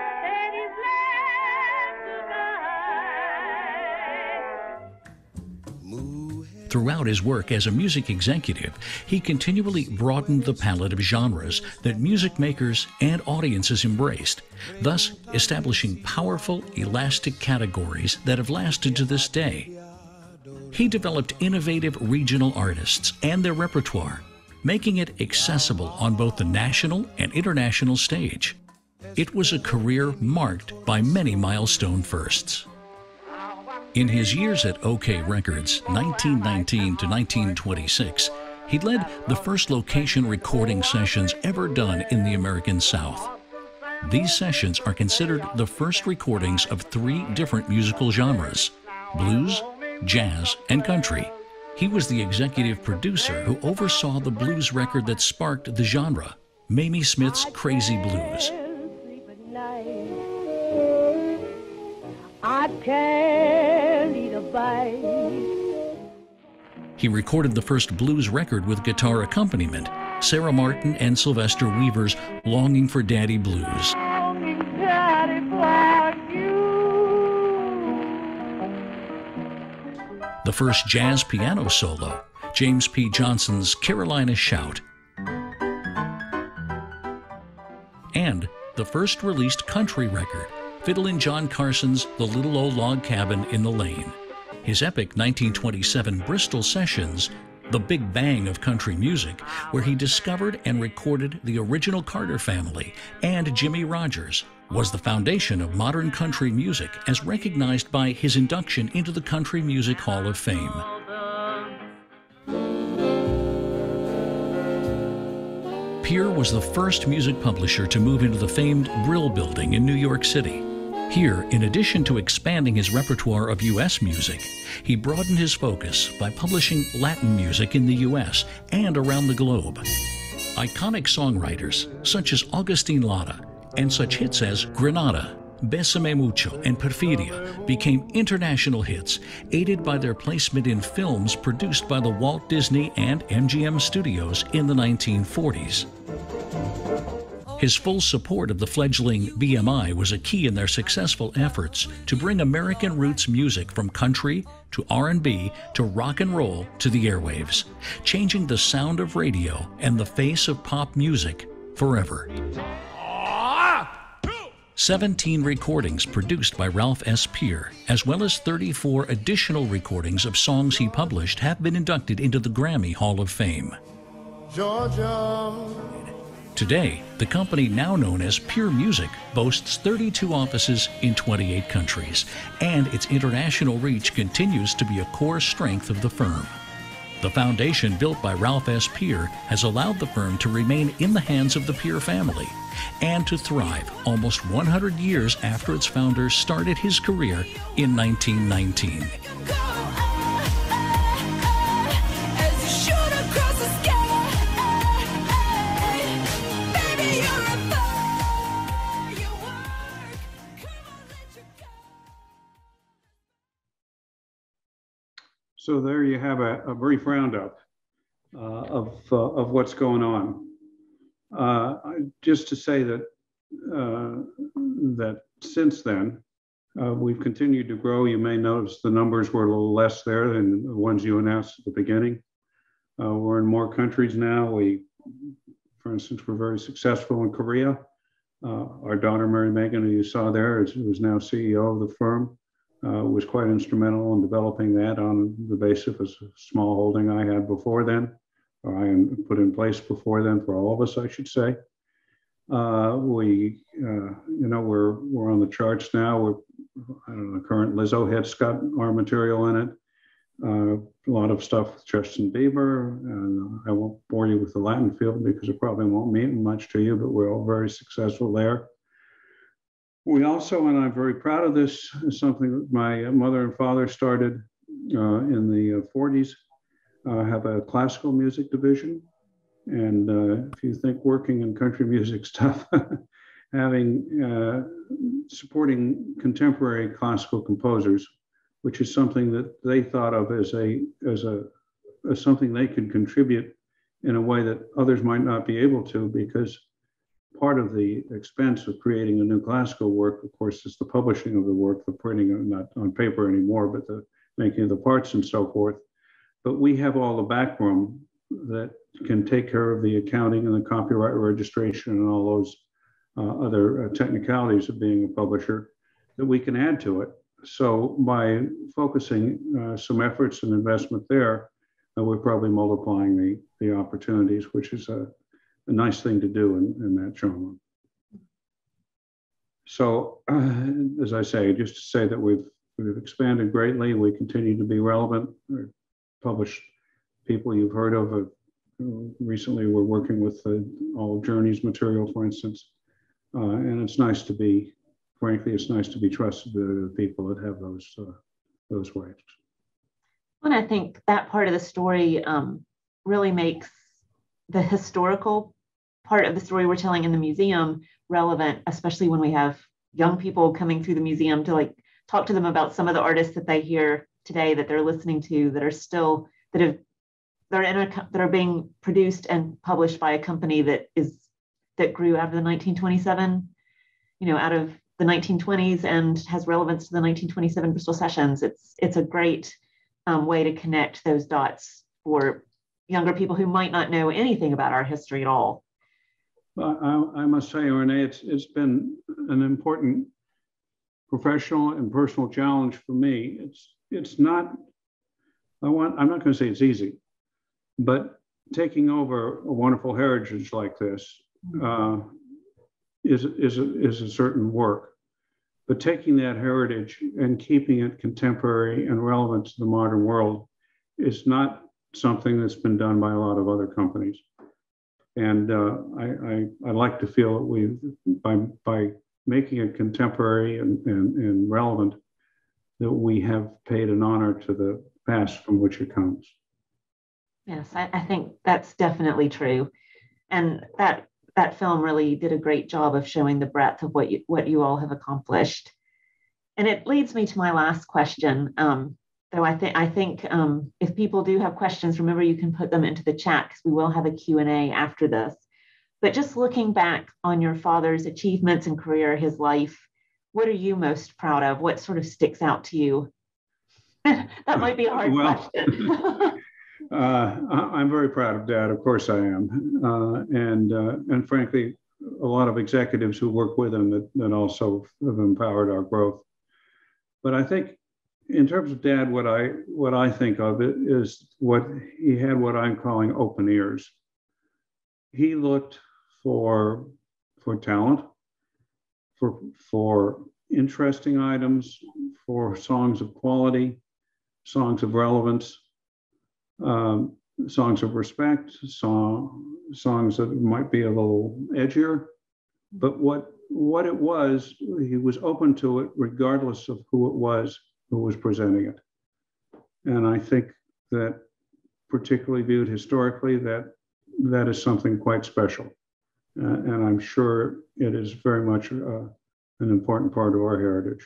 Throughout his work as a music executive, he continually broadened the palette of genres that music makers and audiences embraced, thus establishing powerful, elastic categories that have lasted to this day. He developed innovative regional artists and their repertoire, making it accessible on both the national and international stage. It was a career marked by many milestone firsts. In his years at OK Records, nineteen nineteen to nineteen twenty-six, he led the first location recording sessions ever done in the American South. These sessions are considered the first recordings of three different musical genres: blues, jazz, and country. He was the executive producer who oversaw the blues record that sparked the genre, Mamie Smith's Crazy Blues. I can't eat a bite. He recorded the first blues record with guitar accompaniment, Sarah Martin and Sylvester Weaver's Longing for Daddy Blues. Longing, Daddy, for you. The first jazz piano solo, James P. Johnson's Carolina Shout. And the first released country record, Fiddlin' John Carson's The Little Old Log Cabin in the Lane. His epic nineteen twenty-seven Bristol Sessions, the big bang of country music, where he discovered and recorded the original Carter family and Jimmie Rodgers, was the foundation of modern country music as recognized by his induction into the Country Music Hall of Fame. Peer was the first music publisher to move into the famed Brill Building in New York City. Here, in addition to expanding his repertoire of U S music, he broadened his focus by publishing Latin music in the U S and around the globe. Iconic songwriters such as Agustin Lara and such hits as Granada, Bésame Mucho, and Perfidia became international hits, aided by their placement in films produced by the Walt Disney and M G M Studios in the nineteen forties. His full support of the fledgling B M I was a key in their successful efforts to bring American roots music from country to R and B to rock and roll to the airwaves, changing the sound of radio and the face of pop music forever. seventeen recordings produced by Ralph S. Peer, as well as thirty-four additional recordings of songs he published, have been inducted into the Grammy Hall of Fame. Georgia. Today, the company now known as Pure Music boasts thirty-two offices in twenty-eight countries, and its international reach continues to be a core strength of the firm. The foundation built by Ralph S. Peer has allowed the firm to remain in the hands of the Peer family and to thrive almost one hundred years after its founder started his career in nineteen nineteen. So there you have a, a brief roundup uh, of, uh, of what's going on. Uh, just to say that, uh, that since then, uh, we've continued to grow. You may notice the numbers were a little less there than the ones you announced at the beginning. Uh, we're in more countries now. We, for instance, we're very successful in Korea. Uh, our daughter, Mary Megan, who you saw there, is, who is now C E O of the firm. Uh, was quite instrumental in developing that on the basis of a small holding I had before then, or I put in place before then for all of us, I should say. Uh, we, uh, you know, we're we're on the charts now. We're, I don't know, the current Lizzo hit's got our material in it. Uh, a lot of stuff with Justin Bieber, and I won't bore you with the Latin field because it probably won't mean much to you, but we're all very successful there. We also, and I'm very proud of this, is something that my mother and father started uh, in the forties, uh, have a classical music division. And uh, if you think working in country music stuff, having, uh, supporting contemporary classical composers, which is something that they thought of as a, as a, as something they could contribute in a way that others might not be able to, because part of the expense of creating a new classical work, of course, is the publishing of the work, the printing, of, not on paper anymore, but the making of the parts and so forth. But we have all the backroom that can take care of the accounting and the copyright registration and all those uh, other uh, technicalities of being a publisher that we can add to it. So by focusing uh, some efforts and investment there, uh, we're probably multiplying the, the opportunities, which is a a nice thing to do in, in that genre. So, uh, as I say, just to say that we've we've expanded greatly. We continue to be relevant. We publish people you've heard of. Uh, recently, we're working with uh, all of Journey's material, for instance, uh, and it's nice to be, frankly, it's nice to be trusted to the people that have those uh, those rights. And I think that part of the story um, really makes the historical part of the story we're telling in the museum relevant, especially when we have young people coming through the museum to like talk to them about some of the artists that they hear today that they're listening to that are still that have that are in a, that are being produced and published by a company that is that grew out of the nineteen twenty-seven, you know, out of the nineteen twenties and has relevance to the nineteen twenty-seven Bristol Sessions. It's it's a great um, way to connect those dots for younger people who might not know anything about our history at all. Well, I, I must say, Renee, it's it's been an important professional and personal challenge for me. It's it's not. I want. I'm not going to say it's easy, but taking over a wonderful heritage like this uh, is is a, is a certain work. But taking that heritage and keeping it contemporary and relevant to the modern world is not something that's been done by a lot of other companies. And uh, I, I, I like to feel that we, by, by making it contemporary and, and, and relevant, that we have paid an honor to the past from which it comes. Yes, I, I think that's definitely true. And that that film really did a great job of showing the breadth of what you, what you all have accomplished. And it leads me to my last question. Um, So I think I think um, if people do have questions, remember you can put them into the chat because we will have a Q and A after this. But just looking back on your father's achievements and career, his life, what are you most proud of? What sort of sticks out to you? That might be a hard well, question. uh, I'm very proud of Dad. Of course I am. Uh, and uh, and frankly, a lot of executives who work with him that, that also have empowered our growth. But I think in terms of Dad, what I what I think of it is what he had, what I'm calling open ears. he looked for, for talent, for, for interesting items, for songs of quality, songs of relevance, um, songs of respect, song, songs that might be a little edgier. But what, what it was, he was open to it regardless of who it was who was presenting it. And I think that, particularly viewed historically, that that is something quite special. Uh, and I'm sure it is very much uh, an important part of our heritage.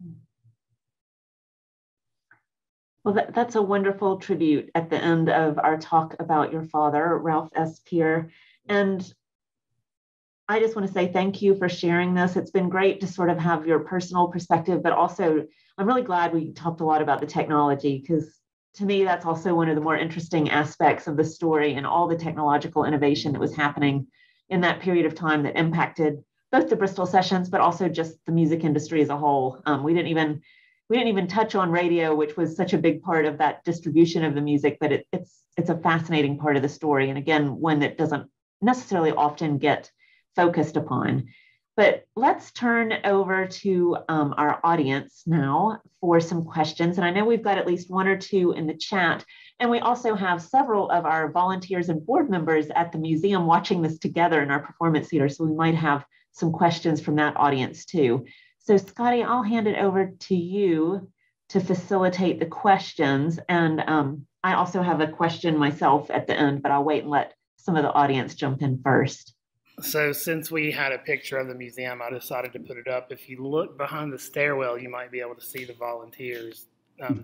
Well, that, that's a wonderful tribute at the end of our talk about your father, Ralph S. Peer. And I just want to say thank you for sharing this. It's been great to sort of have your personal perspective, but also I'm really glad we talked a lot about the technology, because to me, that's also one of the more interesting aspects of the story and all the technological innovation that was happening in that period of time that impacted both the Bristol sessions, but also just the music industry as a whole. Um, we didn't even we didn't even touch on radio, which was such a big part of that distribution of the music, but it, it's it's a fascinating part of the story. And again, one that doesn't necessarily often get focused upon. But let's turn over to um, our audience now for some questions. And I know we've got at least one or two in the chat. And we also have several of our volunteers and board members at the museum watching this together in our performance theater. So we might have some questions from that audience too. So Scotty, I'll hand it over to you to facilitate the questions. And um, I also have a question myself at the end, but I'll wait and let some of the audience jump in first. So since we had a picture of the museum, I decided to put it up. If you look behind the stairwell, you might be able to see the volunteers um,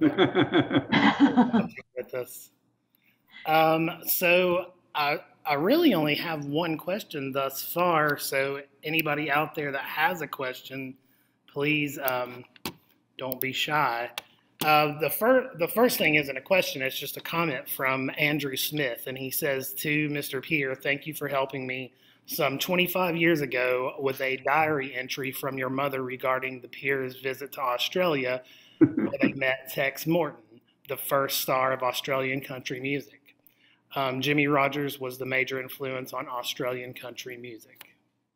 with us. Um, so I, I really only have one question thus far. So anybody out there that has a question, please um, don't be shy. Uh, the, fir the first thing isn't a question, it's just a comment from Andrew Smith. And he says to Mister Peer, thank you for helping me some twenty-five years ago with a diary entry from your mother regarding the Peers' visit to Australia, where they met Tex Morton, the first star of Australian country music. Um, Jimmie Rodgers was the major influence on Australian country music.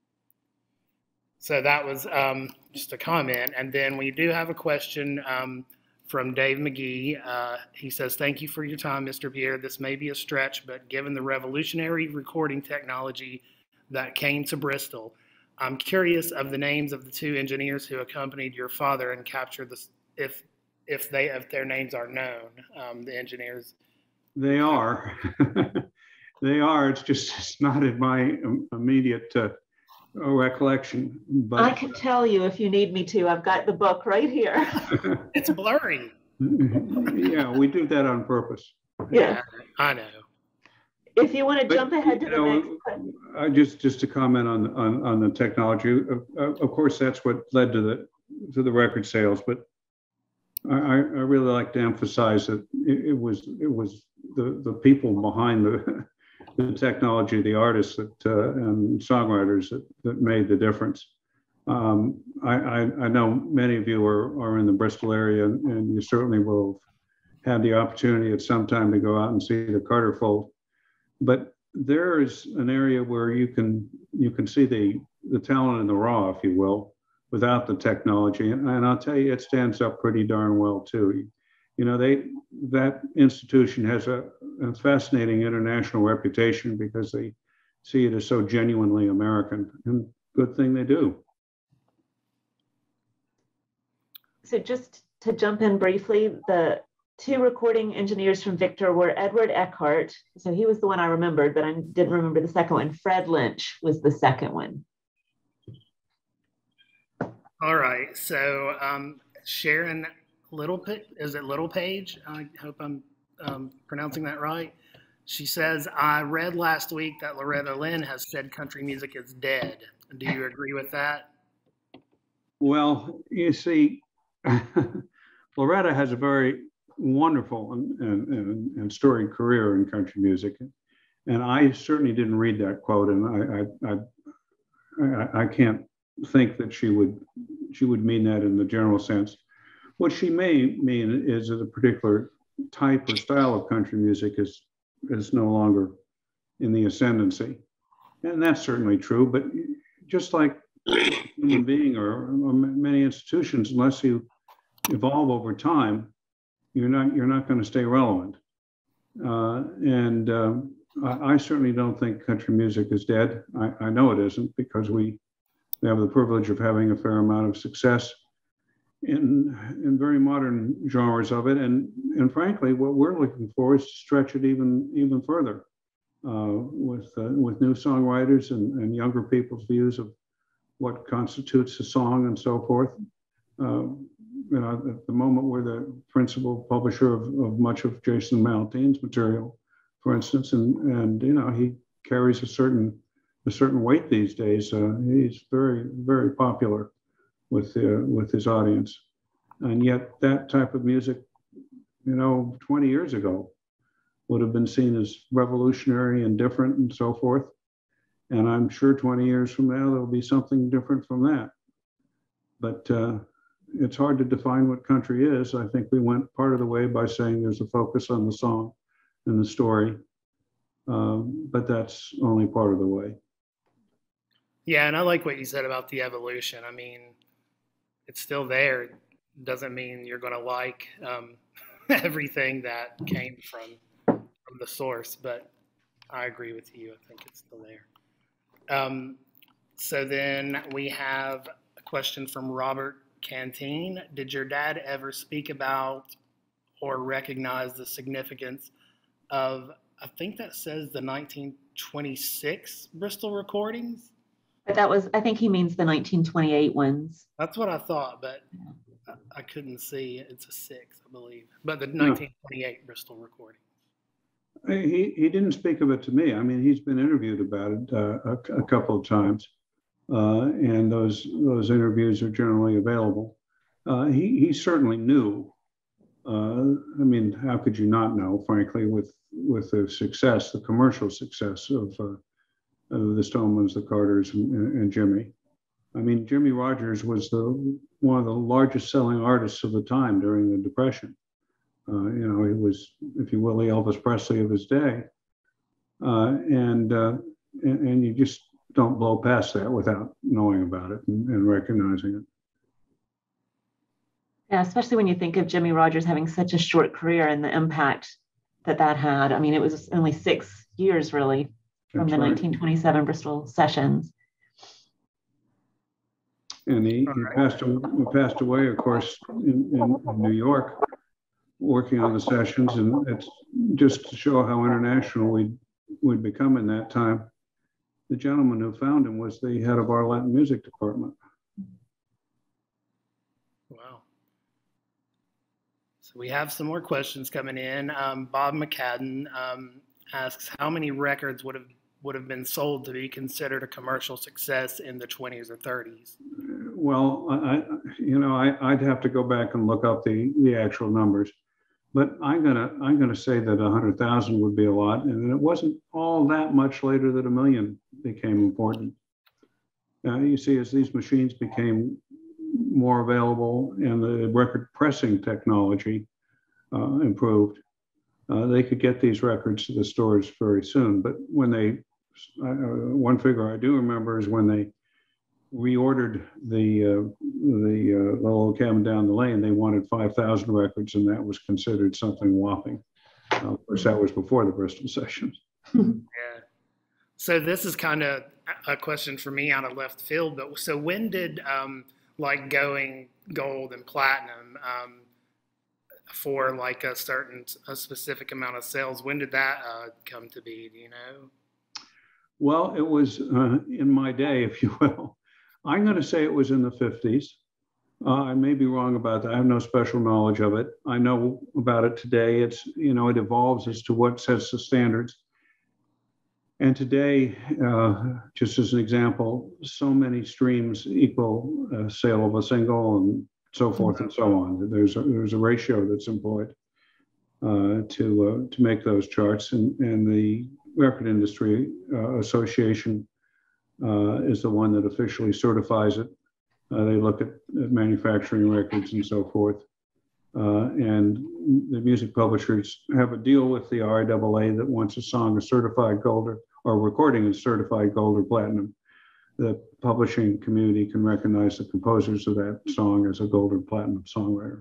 So that was um, just a comment. And then we do have a question um, from Dave McGee. Uh, he says, thank you for your time, Mister Peer. This may be a stretch, but given the revolutionary recording technology that came to Bristol, I'm curious of the names of the two engineers who accompanied your father and captured this, if if they if their names are known, um, the engineers. They are. They are. It's just it's not in my immediate uh, recollection. But I can tell you if you need me to. I've got the book right here. It's blurry. Yeah, we do that on purpose. Yeah, I know. If you want to But, jump ahead to you the know, next question. I just just to comment on on, on the technology. Of, of course, that's what led to the to the record sales. But I, I really like to emphasize that it, it was it was the the people behind the the technology, the artists that uh, and songwriters that, that made the difference. Um, I, I I know many of you are are in the Bristol area, and, and you certainly will have had the opportunity at some time to go out and see the Carter Fold. But there is an area where you can you can see the the talent in the raw, if you will, without the technology. And, and I'll tell you, it stands up pretty darn well too. You know, they that institution has a, a fascinating international reputation because they see it as so genuinely American, and good thing they do. So just to jump in briefly, the two recording engineers from Victor were Edward Eckhart. So he was the one I remembered, but I didn't remember the second one. Fred Lynch was the second one. All right. So um, Sharon Little, is it Little Page? I hope I'm um, pronouncing that right. She says, I read last week that Loretta Lynn has said country music is dead. Do you agree with that? Well, you see, Loretta has a very wonderful and, and, and storied career in country music. And I certainly didn't read that quote, and I, I, I, I can't think that she would she would mean that in the general sense. What she may mean is that a particular type or style of country music is is no longer in the ascendancy. And that's certainly true, but just like human being or, or many institutions, unless you evolve over time, you're not you're not going to stay relevant. Uh, and um, I, I certainly don't think country music is dead. I, I know it isn't, because we, we have the privilege of having a fair amount of success in in very modern genres of it. And and frankly, what we're looking for is to stretch it even even further uh, with uh, with new songwriters and, and younger people's views of what constitutes a song and so forth. Uh, you know, at the moment, we're the principal publisher of, of much of Jason Maltine's material, for instance, and and you know, he carries a certain a certain weight these days. Uh, he's very very popular with uh, with his audience, and yet that type of music, you know, twenty years ago, would have been seen as revolutionary and different and so forth. And I'm sure twenty years from now, there'll be something different from that. But uh, it's hard to define what country is. I think we went part of the way by saying there's a focus on the song and the story, um, but that's only part of the way. Yeah, and I like what you said about the evolution. I mean, it's still there. It doesn't mean you're going to like um, everything that came from from the source, but I agree with you. I think it's still there. Um, so then we have a question from Robert Canteen. Did your dad ever speak about or recognize the significance of, I think that says the nineteen twenty-six Bristol recordings? But that was, I think he means the nineteen twenty-eight ones. That's what I thought, but I, I couldn't see. It's a six, I believe. But the nineteen twenty-eight Bristol recording. He, he didn't speak of it to me. I mean, he's been interviewed about it uh, a, a couple of times, uh, and those those interviews are generally available. Uh, he, he certainly knew. Uh, I mean, how could you not know, frankly, with, with the success, the commercial success of, uh, of the Stonemans, the Carters, and, and Jimmy. I mean, Jimmie Rodgers was the one of the largest selling artists of the time during the Depression. Uh, you know, he was, if you will, the Elvis Presley of his day. Uh, and, uh, and and you just don't blow past that without knowing about it and, and recognizing it. Yeah, especially when you think of Jimmie Rodgers having such a short career and the impact that that had. I mean, it was only six years, really, from That's the right. nineteen twenty-seven Bristol sessions. And he, he passed, he passed away, of course, in, in, in New York, working on the sessions, and it's just to show how international we'd, we'd become in that time. The gentleman who found him was the head of our Latin music department. Wow. So we have some more questions coming in. Um, Bob McCadden um, asks, how many records would have would have been sold to be considered a commercial success in the twenties or thirties? Well, I, you know, I, I'd have to go back and look up the, the actual numbers. But I'm gonna I'm gonna say that a hundred thousand would be a lot, and it wasn't all that much later that a million became important. Uh, you see, as these machines became more available and the record pressing technology uh, improved, uh, they could get these records to the stores very soon. But when they, uh, one figure I do remember is when they reordered the uh, the uh, little cabin down the lane, they wanted five thousand records, and that was considered something whopping. Uh, of course, that was before the Bristol sessions. Yeah. So this is kind of a question for me out of left field, but so when did um, like going gold and platinum um, for like a certain, a specific amount of sales, when did that uh, come to be? Do you know? Well, it was uh, in my day, if you will. I'm going to say it was in the fifties. Uh, I may be wrong about that. I have no special knowledge of it. I know about it today. It's, you know, it evolves as to what sets the standards. And today, uh, just as an example, so many streams equal a sale of a single and so forth and so on. There's a, there's a ratio that's employed uh, to uh, to make those charts, and, and the Record Industry uh, Association Uh, is the one that officially certifies it. Uh, they look at, at manufacturing records and so forth. Uh, and the music publishers have a deal with the R I A A that once a song is certified gold or, or recording is certified gold or platinum, the publishing community can recognize the composers of that song as a gold or platinum songwriter.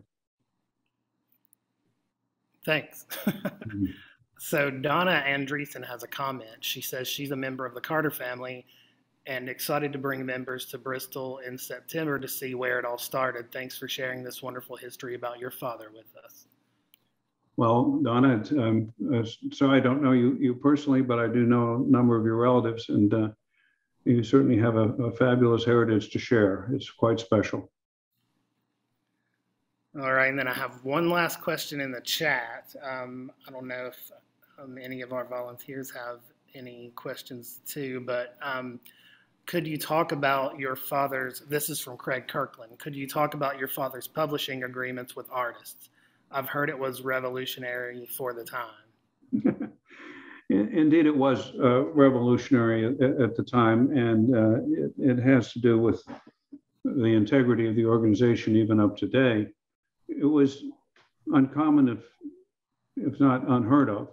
Thanks. Mm-hmm. So Donna Andreessen has a comment. She says she's a member of the Carter family and excited to bring members to Bristol in September to see where it all started. Thanks for sharing this wonderful history about your father with us. Well, Donna, um, uh, so I don't know you, you personally, but I do know a number of your relatives, and uh, you certainly have a, a fabulous heritage to share. It's quite special. All right, and then I have one last question in the chat. Um, I don't know if um, any of our volunteers have any questions too, but um, could you talk about your father's, this is from Craig Kirkland, could you talk about your father's publishing agreements with artists? I've heard it was revolutionary for the time. Indeed, it was uh, revolutionary at, at the time, and uh, it, it has to do with the integrity of the organization even up to today. It was uncommon, if, if not unheard of,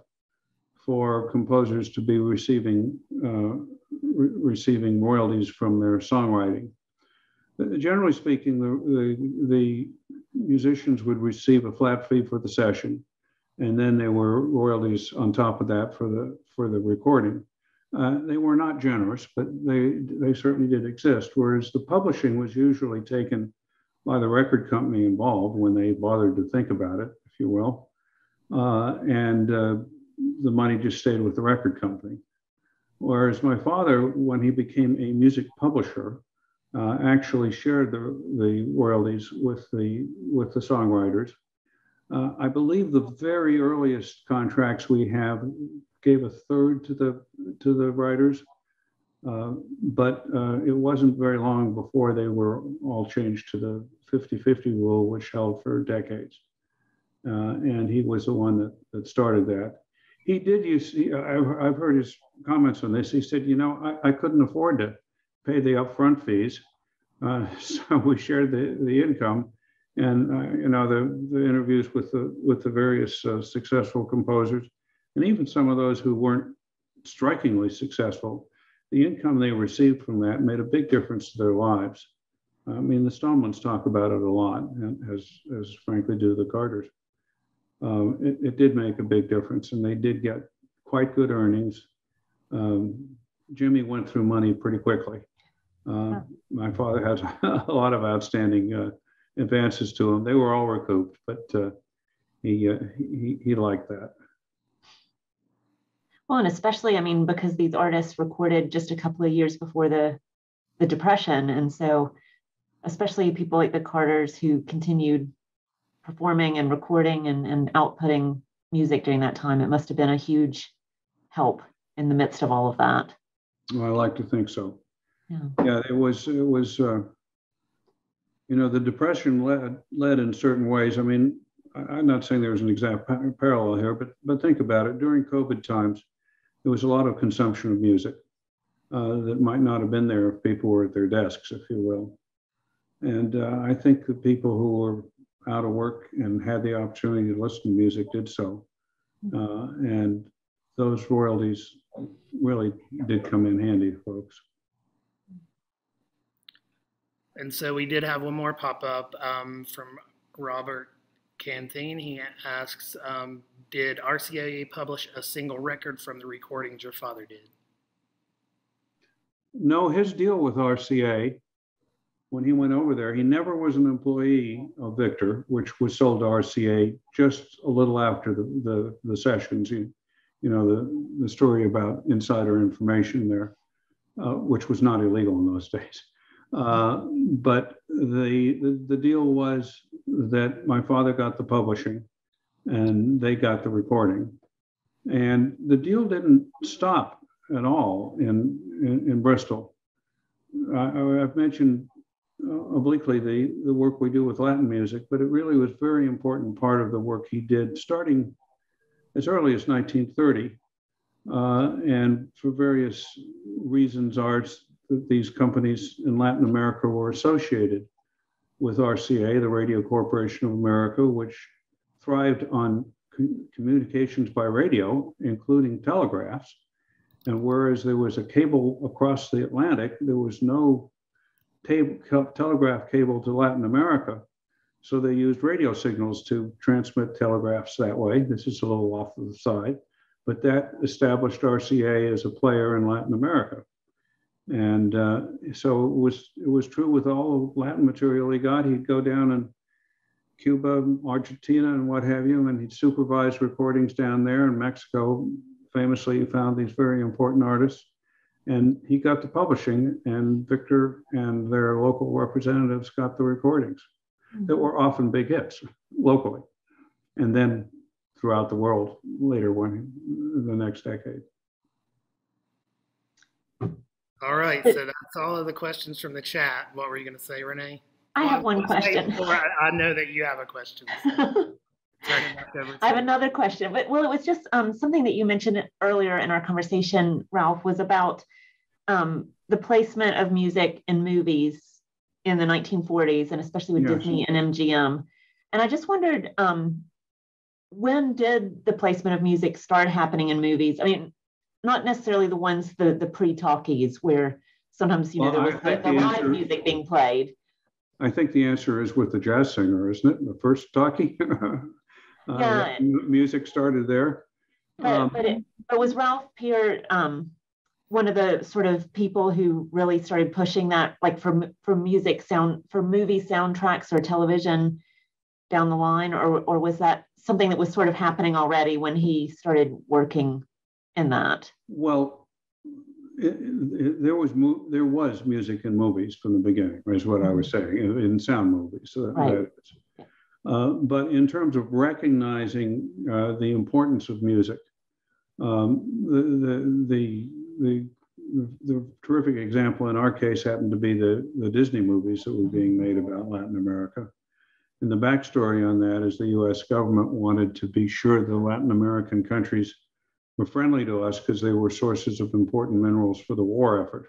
for composers to be receiving, uh, re receiving royalties from their songwriting. Generally speaking, the, the, the musicians would receive a flat fee for the session, and then there were royalties on top of that for the for the recording. Uh, they were not generous, but they they certainly did exist. Whereas the publishing was usually taken by the record company involved when they bothered to think about it, if you will, uh, and uh, the money just stayed with the record company. Whereas my father, when he became a music publisher, uh, actually shared the the royalties with the with the songwriters. Uh, I believe the very earliest contracts we have gave a third to the to the writers, uh, but uh, it wasn't very long before they were all changed to the fifty fifty rule, which held for decades. Uh, and he was the one that, that started that. He did use, he, I've, I've heard his comments on this. He said, you know, I, I couldn't afford to pay the upfront fees, uh, so we shared the, the income. And uh, you know, the, the interviews with the with the various uh, successful composers, and even some of those who weren't strikingly successful, the income they received from that made a big difference to their lives. I mean, the Stonemans talk about it a lot, and as as frankly do the Carters. Um, it, it did make a big difference, and they did get quite good earnings. Um, Jimmy went through money pretty quickly. Uh, my father has a lot of outstanding uh, advances to him. They were all recouped, but uh, he, uh, he he liked that. Well, and especially, I mean, because these artists recorded just a couple of years before the the Depression, and so especially people like the Carters who continued performing and recording and, and outputting music during that time, it must have been a huge help in the midst of all of that. Well, I like to think so. Yeah, yeah it was it was. Uh, You know, the Depression led, led in certain ways. I mean, I'm not saying there was an exact parallel here, but, but think about it. During COVID times, there was a lot of consumption of music uh, that might not have been there if people were at their desks, if you will. And uh, I think the people who were out of work and had the opportunity to listen to music did so. Uh, and those royalties really did come in handy, folks. And so we did have one more pop up um, from Robert Canteen. He asks, um, did R C A publish a single record from the recordings your father did? No, his deal with R C A, when he went over there, he never was an employee of Victor, which was sold to R C A just a little after the, the, the sessions. You, you know, the, the story about insider information there, uh, which was not illegal in those days. Uh, but the, the the deal was that my father got the publishing and they got the recording. And the deal didn't stop at all in, in, in Bristol. I, I've mentioned uh, obliquely the, the work we do with Latin music, but it really was a very important part of the work he did starting as early as nineteen thirty. Uh, and for various reasons, ours these companies in Latin America were associated with R C A, the Radio Corporation of America, which thrived on communications by radio, including telegraphs. And whereas there was a cable across the Atlantic, there was no table, telegraph cable to Latin America. So they used radio signals to transmit telegraphs that way. This is a little off to the side, but that established R C A as a player in Latin America. And uh, so it was, it was true with all Latin material he got. He'd go down in Cuba, Argentina, and what have you, and he'd supervise recordings down there. In Mexico, famously, he found these very important artists. And he got the publishing, and Victor and their local representatives got the recordings mm-hmm. that were often big hits locally, and then throughout the world later when in the next decade. All right, so that's all of the questions from the chat. What were you going to say, Renee? I have one question. I, I know that you have a question. So. I have another question, but well, it was just um, something that you mentioned earlier in our conversation, Ralph, was about um, the placement of music in movies in the nineteen forties, and especially with yes. Disney and M G M. And I just wondered, um, when did the placement of music start happening in movies? I mean, not necessarily the ones, the, the pre-talkies, where sometimes, you know, well, there was the, the live answer, music being played. I think the answer is with the Jazz Singer, isn't it? The first talkie? uh, yeah. Music started there. But, um, but, it, but was Ralph Peer um, one of the sort of people who really started pushing that, like for, for music sound, for movie soundtracks or television down the line? Or, or was that something that was sort of happening already when he started working in that? Well, it, it, there was mo- there was music in movies from the beginning, is what I was saying, in, in sound movies. So right. that, uh, but in terms of recognizing uh, the importance of music, um, the, the the the the terrific example in our case happened to be the the Disney movies that were being made about Latin America. And the backstory on that is the U S government wanted to be sure the Latin American countries were friendly to us because they were sources of important minerals for the war effort.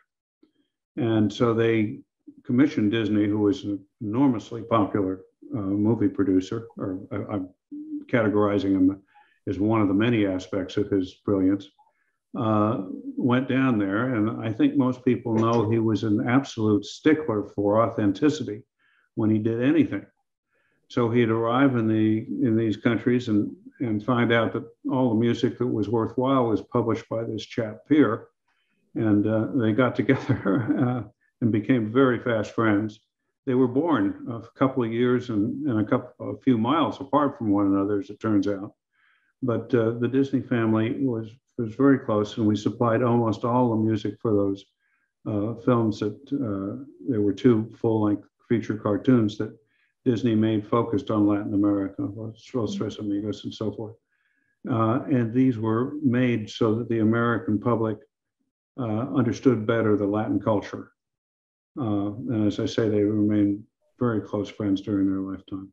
And so they commissioned Disney, who was an enormously popular uh, movie producer, or uh, I'm categorizing him as one of the many aspects of his brilliance, uh, went down there. And I think most people know he was an absolute stickler for authenticity when he did anything. So he'd arrive in the in these countries and and find out that all the music that was worthwhile was published by this chap Peer, and uh, they got together uh, and became very fast friends. They were born a couple of years and, and a couple a few miles apart from one another, as it turns out. But uh, the Disney family was was very close, and we supplied almost all the music for those uh, films. That uh, there were two full-length feature cartoons that Disney made focused on Latin America, Los Tres Amigos and so forth. Uh, and these were made so that the American public uh, understood better the Latin culture. Uh, and as I say, they remained very close friends during their lifetime.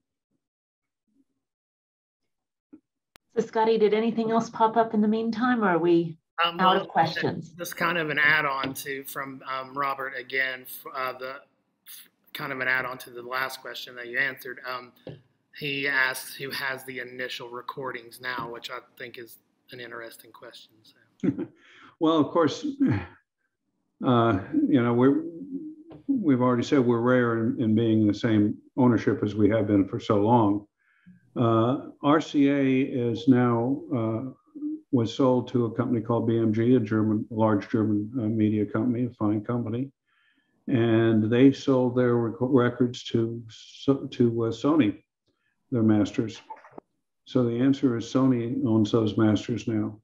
So Scotty, did anything else pop up in the meantime, or are we um, out well, of questions? Just kind of an add-on to from um, Robert again, uh, the kind of an add-on to the last question that you answered. Um, he asks who has the initial recordings now, which I think is an interesting question. So. Well, of course, uh, you know, we're, we've already said we're rare in, in being the same ownership as we have been for so long. Uh, R C A is now, uh, was sold to a company called B M G, a German, large German uh, media company, a fine company. And they sold their rec- records to to uh, Sony, their masters. So the answer is Sony owns those masters now.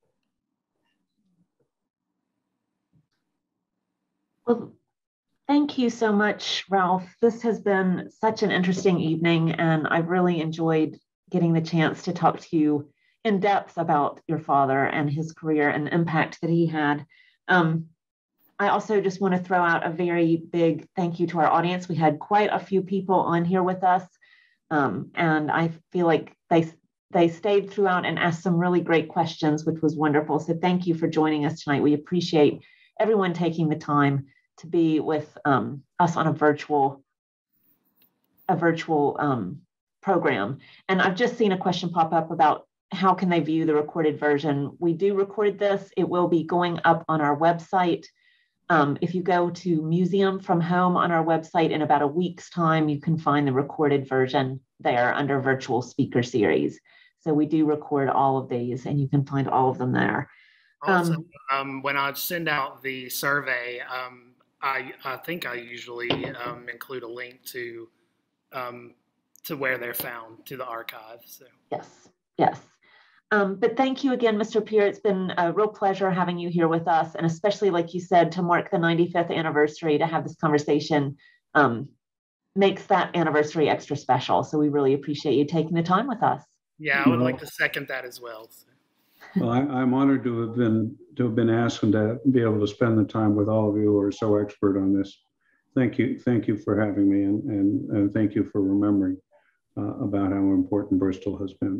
Well, thank you so much, Ralph. This has been such an interesting evening, and I've really enjoyed getting the chance to talk to you in depth about your father and his career and the impact that he had. Um, I also just want to throw out a very big thank you to our audience. We had quite a few people on here with us, um, and I feel like they they stayed throughout and asked some really great questions, which was wonderful. So thank you for joining us tonight. We appreciate everyone taking the time to be with um, us on a virtual a virtual um, program. And I've just seen a question pop up about how can they view the recorded version? We do record this. It will be going up on our website. Um, if you go to Museum from Home on our website in about a week's time, you can find the recorded version there under Virtual Speaker Series. So we do record all of these, and you can find all of them there. Also, Um, um, when I send out the survey, um, I, I think I usually um, include a link to um, to where they're found, to the archive. So yes, yes. Um, but thank you again, Mister Peer. It's been a real pleasure having you here with us, and especially, like you said, to mark the ninety-fifth anniversary, to have this conversation um, makes that anniversary extra special. So we really appreciate you taking the time with us. Yeah, I would like to second that as well. So. Well, I, I'm honored to have been to have been asked and to be able to spend the time with all of you who are so expert on this. Thank you, thank you for having me, and and, and thank you for remembering uh, about how important Bristol has been.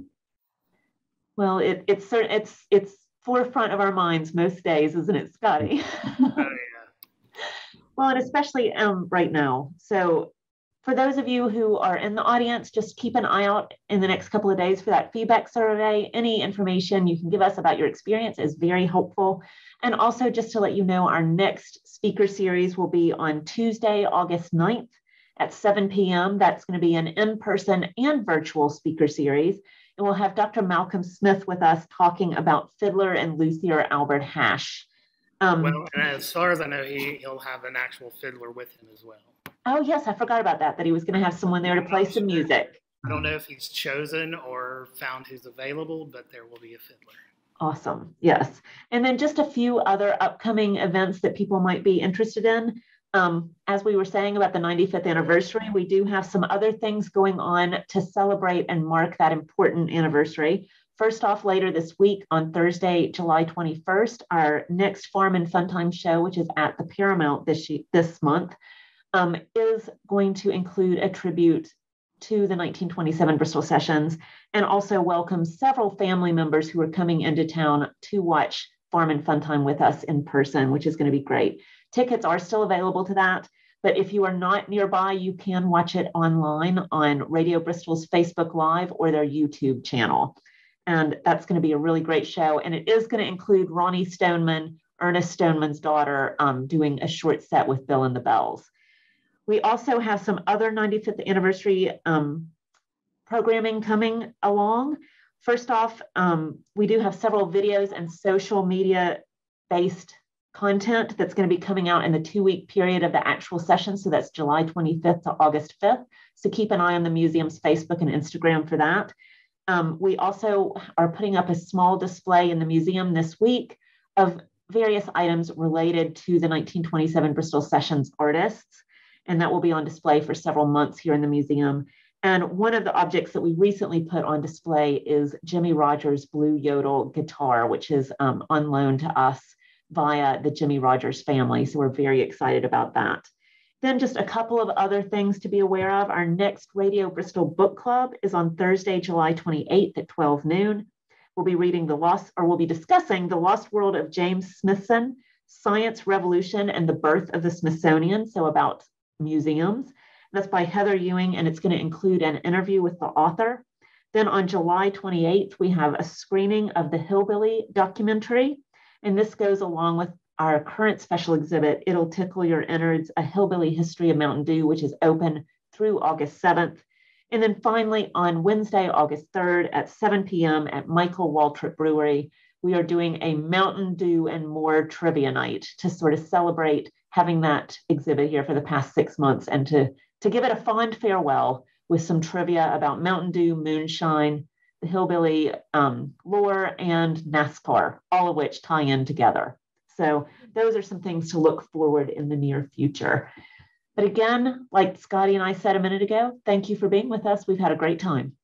Well, it, it's it's it's forefront of our minds most days, isn't it, Scotty? Oh, yeah. Well, and especially um, right now. So for those of you who are in the audience, just keep an eye out in the next couple of days for that feedback survey. Any information you can give us about your experience is very helpful. And also just to let you know, our next speaker series will be on Tuesday, August ninth at seven p m That's going to be an in-person and virtual speaker series. And we'll have Doctor Malcolm Smith with us talking about fiddler and luthier Albert Hash. Um, well, and as far as I know, he, he'll have an actual fiddler with him as well. Oh, yes, I forgot about that, that he was going to have someone there to play some music. I don't know if he's chosen or found who's available, but there will be a fiddler. Awesome. Yes. And then just a few other upcoming events that people might be interested in. Um, as we were saying about the ninety-fifth anniversary, we do have some other things going on to celebrate and mark that important anniversary. First off, later this week on Thursday, July twenty-first, our next Farm and Fun Time show, which is at the Paramount this, this month, um, is going to include a tribute to the nineteen twenty-seven Bristol Sessions, and also welcome several family members who are coming into town to watch Farm and Fun Time with us in person, which is going to be great. Tickets are still available to that, but if you are not nearby, you can watch it online on Radio Bristol's Facebook Live or their YouTube channel. And that's going to be a really great show. And it is going to include Ronnie Stoneman, Ernest Stoneman's daughter, um, doing a short set with Bill and the Bells. We also have some other ninety-fifth anniversary um, programming coming along. First off, um, we do have several videos and social media-based content that's going to be coming out in the two-week period of the actual session. So that's July twenty-fifth to August fifth. So keep an eye on the museum's Facebook and Instagram for that. Um, we also are putting up a small display in the museum this week of various items related to the nineteen twenty-seven Bristol Sessions artists. And that will be on display for several months here in the museum. And one of the objects that we recently put on display is Jimmie Rodgers' Blue Yodel guitar, which is um, on loan to us via the Jimmie Rodgers family. So we're very excited about that. Then just a couple of other things to be aware of. Our next Radio Bristol Book Club is on Thursday, July twenty-eighth at twelve noon. We'll be reading the lost, or we'll be discussing The Lost World of James Smithson, Science Revolution and the Birth of the Smithsonian. So about museums. That's by Heather Ewing, and it's going to include an interview with the author. Then on July twenty-eighth, we have a screening of the Hillbilly documentary. And this goes along with our current special exhibit, It'll Tickle Your Innards, A Hillbilly History of Mountain Dew, which is open through August seventh. And then finally, on Wednesday, August third at seven p m at Michael Waltrip Brewery, we are doing a Mountain Dew and More trivia night to sort of celebrate having that exhibit here for the past six months and to, to give it a fond farewell with some trivia about Mountain Dew, moonshine, the hillbilly um, lore, and NASCAR, all of which tie in together. So those are some things to look forward in the near future. But again, like Scotty and I said a minute ago, thank you for being with us. We've had a great time.